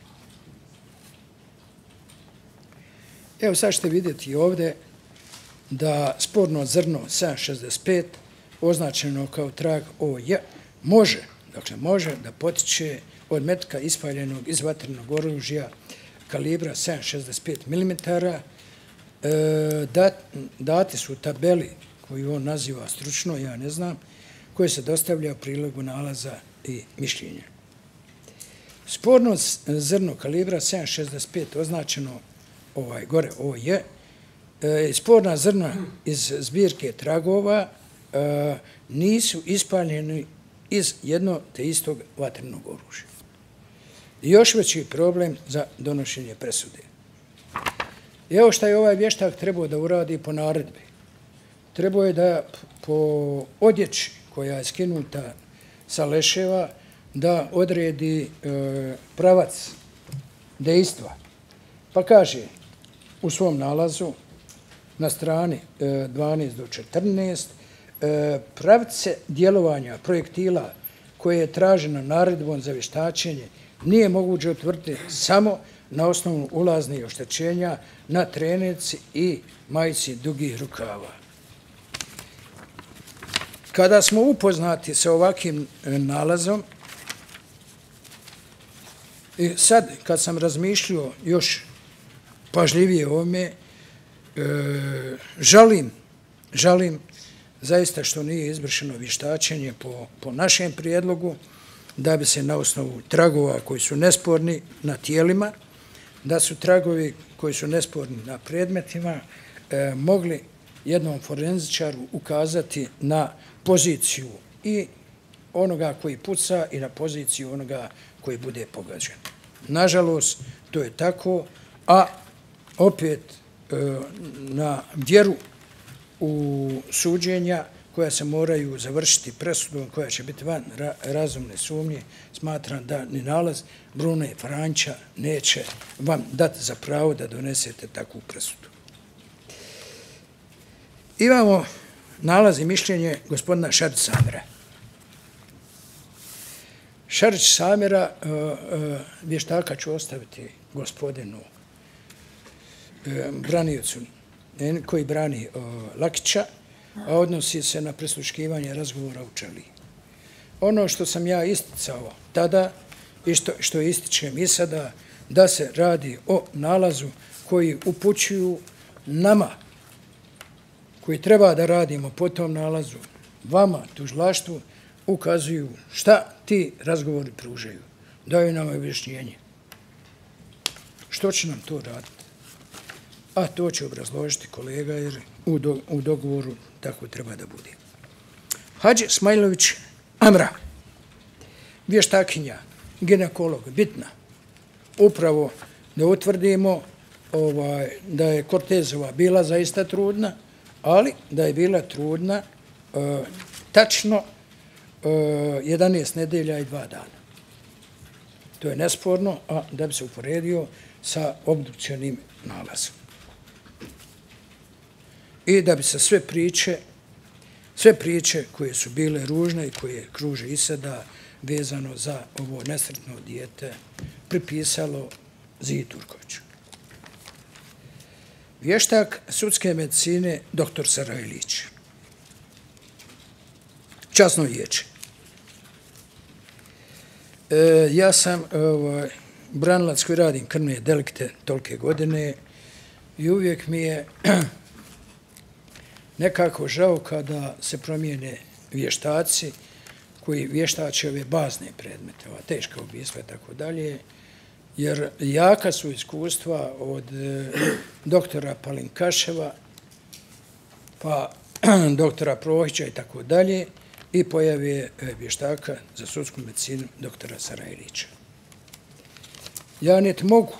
Evo sad ćete vidjeti ovdje da sporno zrno sedam šezdeset pet označeno kao trag O J može, dakle može da potiče od metka ispaljenog iz vatrenog oružja kalibra sedam šezdeset pet milimetara. E, dat, dati su tabeli koju on naziva stručno, ja ne znam, koje se dostavlja u prilogu nalaza i mišljenja. Sporno zrno kalibra sedam šezdeset pet označeno ovaj gore O J, e, sporna zrna iz zbirke tragova e, nisu ispaljeni iz jedno te istog vatrenog oružja. Još veći problem za donošenje presude. Evo šta je ovaj vještak trebao da uradi po naredbi. Trebao je da po odjeći koja je skinuta sa leševa da odredi e, pravac dejstva. Pa kaže u svom nalazu na strani e, dvanaest do četrnaest e, pravce djelovanja projektila koje je traženo naredbom za vještačenje nije moguće utvrditi samo na osnovu ulaznih oštećenja na trenirci i majici dugih rukava. Kada smo upoznati sa ovakvim nalazom, i sad kad sam razmišljao još pažljivije o ovome, e, žalim, žalim zaista što nije izvršeno vještačenje po, po našem prijedlogu, da bi se na osnovu tragova koji su nesporni na tijelima, da su tragovi koji su nesporni na predmetima e, mogli jednom forenzičaru ukazati na poziciju i onoga koji puca i na poziciju onoga koji bude pogađen. Nažalost, to je tako, a opet e, na vjeru u suđenja koja se moraju završiti presudom, koja će biti van ra razumne sumnje, smatram da ni nalaz Brune Franća neće vam dati za pravo da donesete takvu presudu. Imamo nalaz i mišljenje gospodina Šarić Samira. Šarić Samira, uh, uh, vještaka ću ostaviti gospodinu uh, braniocu koji brani uh, Lakića, a odnosi se na prisluškivanje razgovora u Čeliji. Ono što sam ja isticao tada i što, što ističem i sada, da se radi o nalazu koji upućuju nama, koji treba da radimo po tom nalazu, vama, tužilaštvu, ukazuju šta ti razgovori pružaju. Daju nam objašnjenje. Što će nam to raditi? A to će obrazložiti kolega, jer u, do, u dogovoru tako treba da bude. Hadži Smajlović Amra, vještakinja, ginekolog, bitna, upravo da utvrdimo ovaj, da je Kortezova bila zaista trudna, ali da je bila trudna uh, tačno uh, jedanaest nedelja i dva dana. To je nesporno, a da bi se uporedio sa obdukcionim nalazom. I da bi se sve priče, sve priče koje su bile ružne i koje kruže i sada vezano za ovo nesretno dijete pripisalo Ziji Turkoviću. Vještak sudske medicine doktor Sarajlić. Časno vijeće. E, ja sam ovaj, branilac koji radim krvne delikte tolike godine i uvijek mi je nekako žao kada se promijene vještaci koji vještače ove bazne predmete, ova teška ubistva i tako dalje, jer jaka su iskustva od e, doktora Palinkaševa, pa doktora Prohića i tako dalje, i pojave vještaka za sudsku medicinu doktora Sarajlića. Ja niti mogu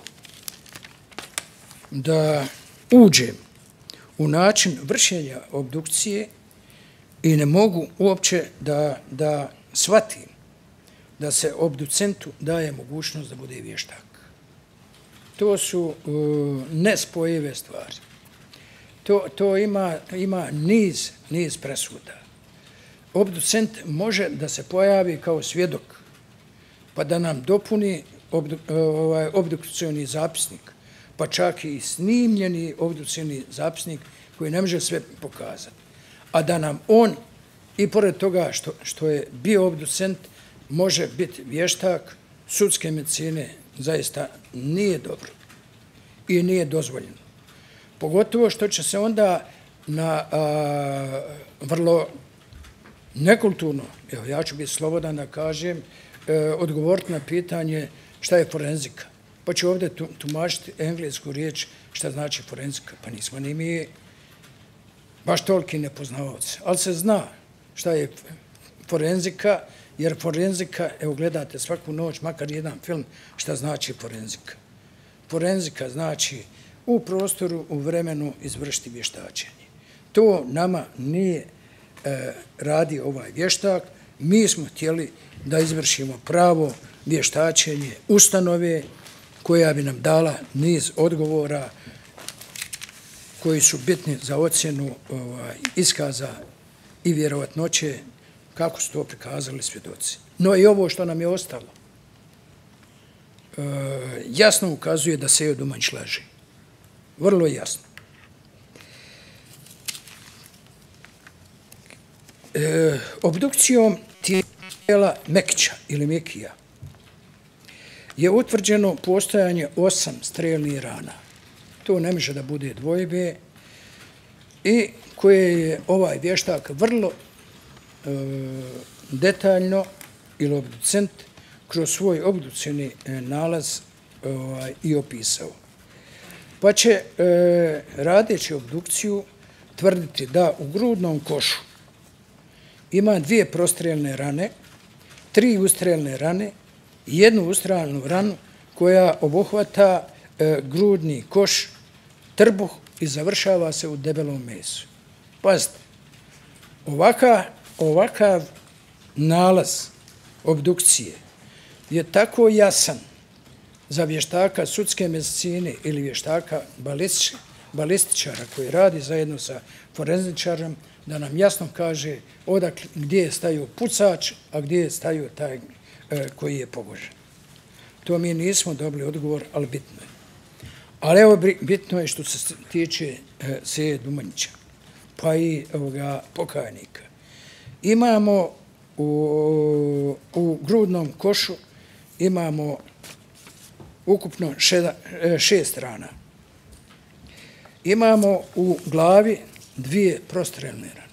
da uđem u način vršenja obdukcije i ne mogu uopće da, da shvatim da se obducentu daje mogućnost da bude vještak. To su uh, nespojive stvari. To, to ima, ima niz, niz presuda. Obducent može da se pojavi kao svjedok, pa da nam dopuni obdu, ovaj, obdukcioni zapisnik, pa čak i snimljeni obdukcioni zapisnik koji ne može sve pokazati. A da nam on, i pored toga što, što je bio obducent, može biti vještak sudske medicine, zaista nije dobro i nije dozvoljeno. Pogotovo što će se onda na a, vrlo nekulturno, evo ja ću biti slobodan da kažem, e, odgovoriti na pitanje šta je forenzika. Pa ću ovdje tumačiti englesku riječ šta znači forenzika. Pa nismo ni mi baš toliki nepoznavaoci. Ali se zna šta je forenzika, jer forenzika, evo gledate svaku noć, makar jedan film, šta znači forenzika. Forenzika znači u prostoru, u vremenu izvršiti vještačenje. To nama nije e, radi ovaj vještak. Mi smo htjeli da izvršimo pravo vještačenje ustanove koja bi nam dala niz odgovora koji su bitni za ocjenu ovaj, iskaza i vjerovatnoće kako su to prikazali svjedoci. No i ovo što nam je ostalo e, jasno ukazuje da Sejo Dumanjić laže. Vrlo jasno. E, obdukcijom tijela Mekića ili Mekija je utvrđeno postojanje osam strelnih rana. To ne može da bude dvojbe i koje je ovaj vještak vrlo e, detaljno ili obducent kroz svoj obdukcioni nalaz ovaj, i opisao. Pa će, e, radeći obdukciju, tvrditi da u grudnom košu ima dvije prostrelne rane, tri ustrelne rane i jednu ustrelnu ranu koja obuhvata e, grudni koš, trbuh i završava se u debelom mesu. Pazite, ovaka, ovakav nalaz obdukcije je tako jasan za vještaka sudske medicine ili vještaka balistič, balističara koji radi zajedno sa forenzičarom, da nam jasno kaže odakle, gdje je stajao pucač, a gdje je stajao taj e, koji je pogođen. To mi nismo dobili odgovor, ali bitno je. Ali evo bitno je što se tiče e, Seje Dumanjića, pa i ovoga pokajnika. Imamo u, u grudnom košu imamo ukupno šeda, šest rana. Imamo u glavi dvije prostrelne rane.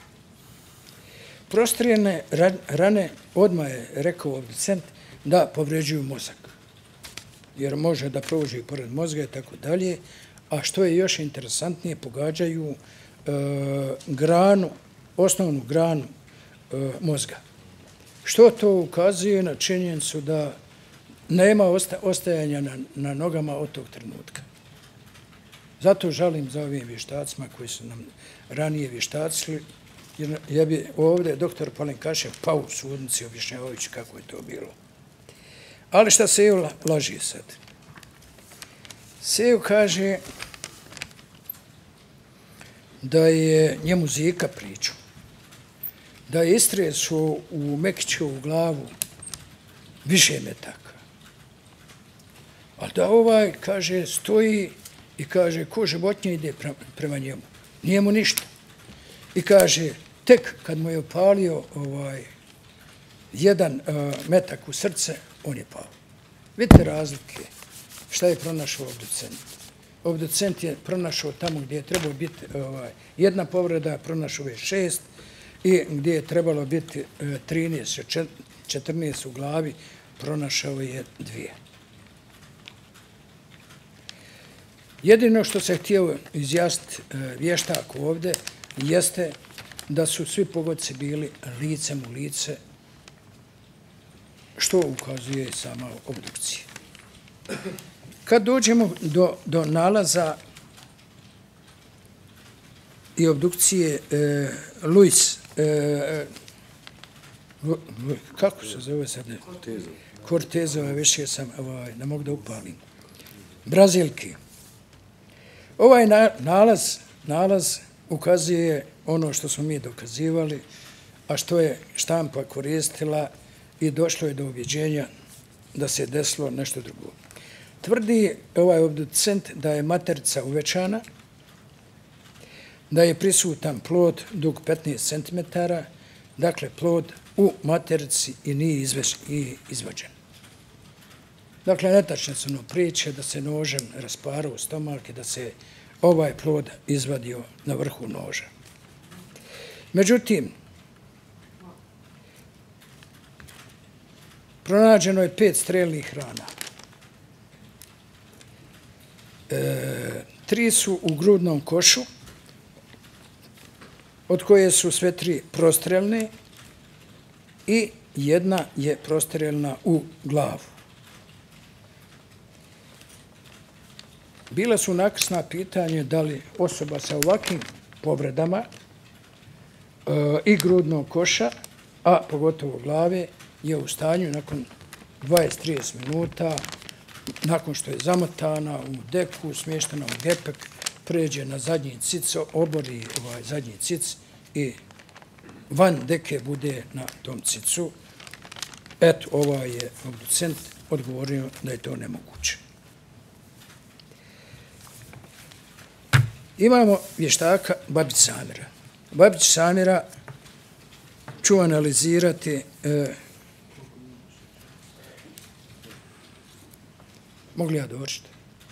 Prostrelne rane, odmah je rekao obducent, da povređuju mozak. Jer može da prođe pored mozga i tako dalje. A što je još interesantnije, pogađaju e, granu, osnovnu granu e, mozga. Što to ukazuje na činjenicu da nema osta, ostajanja na, na nogama od tog trenutka. Zato žalim za ovim vještacima koji su nam ranije vještacili, jer ja bi ovdje doktor Palenkašev pao u sudnici objašnjavajući kako je to bilo. Ali šta Sejo laži sad? Sejo kaže da je njemu Zika pričao, da je istresao u Mekićevu glavu više metaka. A da ovaj, kaže, stoji i kaže, ko životinja ide prema njemu. Nije mu ništa. I kaže, tek kad mu je opalio ovaj, jedan uh, metak u srce, on je pao. Vidite razlike šta je pronašao obducent. Obducent je pronašao tamo gdje je trebalo biti ovaj, jedna povreda, pronašao je šest i gdje je trebalo biti uh, trinaest, četrnaest u glavi, pronašao je dvije. Jedino što se htio izjasniti uh, vještak ovdje jeste da su svi pogodci bili licem u lice, što ukazuje sama obdukcija. Kad dođemo do, do nalaza i obdukcije e, Luis, e, Lu, Lu, kako se zove sad? Cortezova. Cortezova, više sam, ovaj, ne mogu da upalim. Brazilki. Ovaj na, nalaz, nalaz ukazuje ono što smo mi dokazivali, a što je štampa koristila i došlo je do ubjeđenja da se desilo nešto drugo. Tvrdi ovaj obducent da je materica uvećana, da je prisutan plod dug petnaest centimetara, dakle plod u materici i nije izveš, i izvađen. Dakle, netačne su no priče da se nožem rasparao stomak i da se ovaj plod izvadio na vrhu noža. Međutim, pronađeno je pet strelnih rana. E, tri su u grudnom košu, od koje su sve tri prostrelne i jedna je prostrelna u glavu. Bila su nakrsna pitanje da li osoba sa ovakvim povredama e, i grudnog koša, a pogotovo glave, je u stanju nakon dvadeset do trideset minuta, nakon što je zamotana u deku, smještena u gepek, pređe na zadnji cic, obori ovaj zadnji cic i van deke bude na tom cicu. Eto, ovaj je obducent odgovorio da je to nemoguće. Imamo vještaka Babić Samira. Babić Samira ću analizirati e, mogli ja dovršiti?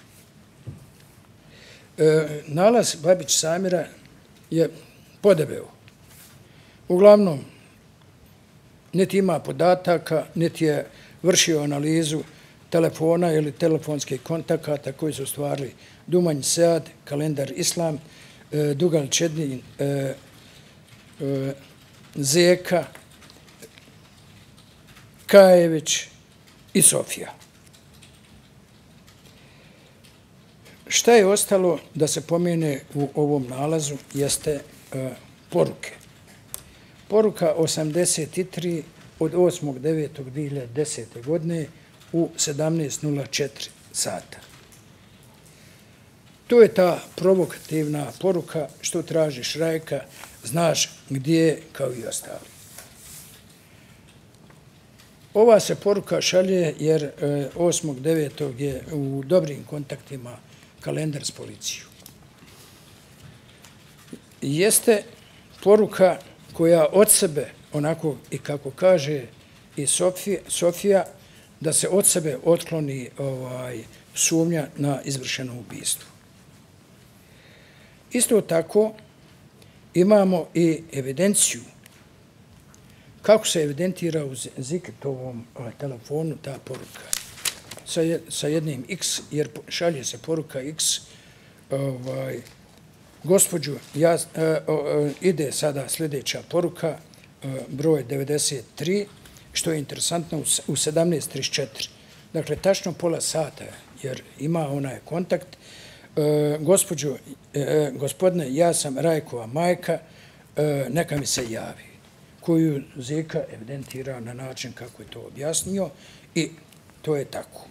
E, nalaz Babić Samira je podebeo. Uglavnom, niti ima podataka, niti je vršio analizu telefona ili telefonskih kontakata koji su stvarili Dumanj Sead, Kalendar Islam, e, Dugal Čednin, e, e, Zeka, Kajević i Sofija. Šta je ostalo da se pomene u ovom nalazu jeste e, poruke. Poruka osamdeset tri od osmog devetog dve hiljade desete. godine u sedamnaest nula četiri sata. To je ta provokativna poruka što tražiš Rajka, znaš gdje je kao i ostali. Ova se poruka šalje jer osmog devetog je u dobrim kontaktima Kalendar s policijom. Jeste poruka koja od sebe, onako i kako kaže i Sofija, Sofija da se od sebe otkloni ovaj, sumnja na izvršeno ubistvo. Isto tako imamo i evidenciju kako se evidentira u Ziketovom telefonu ta poruka sa, sa jednim X, jer šalje se poruka X, ovaj, gospođu, ja, uh, uh, ide sada sljedeća poruka, uh, broj devedeset tri, što je interesantno u sedamnaest trideset četiri. Dakle, tačno pola sata, jer ima onaj kontakt. Uh, gospođu, uh, gospodine, ja sam Rajkova majka, uh, neka mi se javi, koju Zeka evidentira na način kako je to objasnio i to je tako.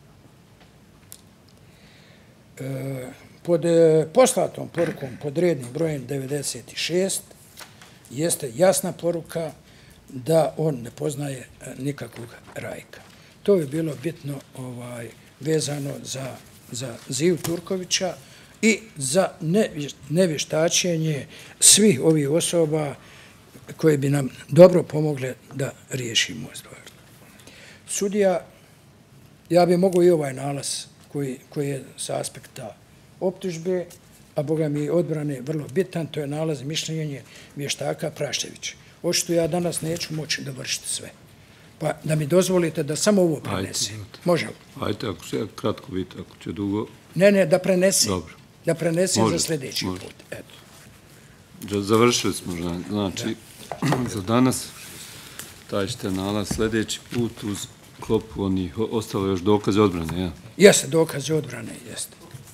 Uh, pod uh, poslatom porukom pod rednim brojem devedeset šest jeste jasna poruka da on ne poznaje nikakvog Rajka. To je bilo bitno ovaj, vezano za, za Ziju Turkovića i za nevještačenje svih ovih osoba koje bi nam dobro pomogle da riješimo stvar. Sudija, ja bi mogu i ovaj nalaz koji, koji je sa aspekta optužbe, a boga mi odbrane vrlo bitan, to je nalaz mišljenje vještaka Praševića. Očito ja danas neću moći da vršiti sve. Pa da mi dozvolite da samo ovo prenese. Može li? Ajde, ako se kratko vidite, ako će dugo... Ne, ne, da prenese. Dobro. Da prenese Može, za sljedeći može. put. Eto. Da, završili smo, ža- znači, za danas taj ćete nalaz sljedeći put uz klopu onih, o- ostalo je još dokaze odbrane, ja? Jeste, dokaze odbrane, jeste.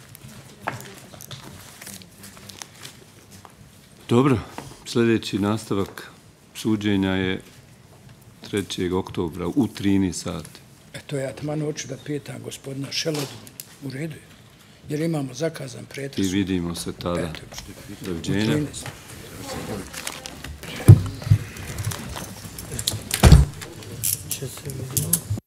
Dobro, sljedeći nastavak suđenja je trećeg oktobra u trinaest sati. Eto, ja taman hoću da pitam gospodina Šelodu, u redu je, jer imamo zakazan I pretres. vidimo se tada. Eto, u Doviđenja. trinaest. Će se vidjeti.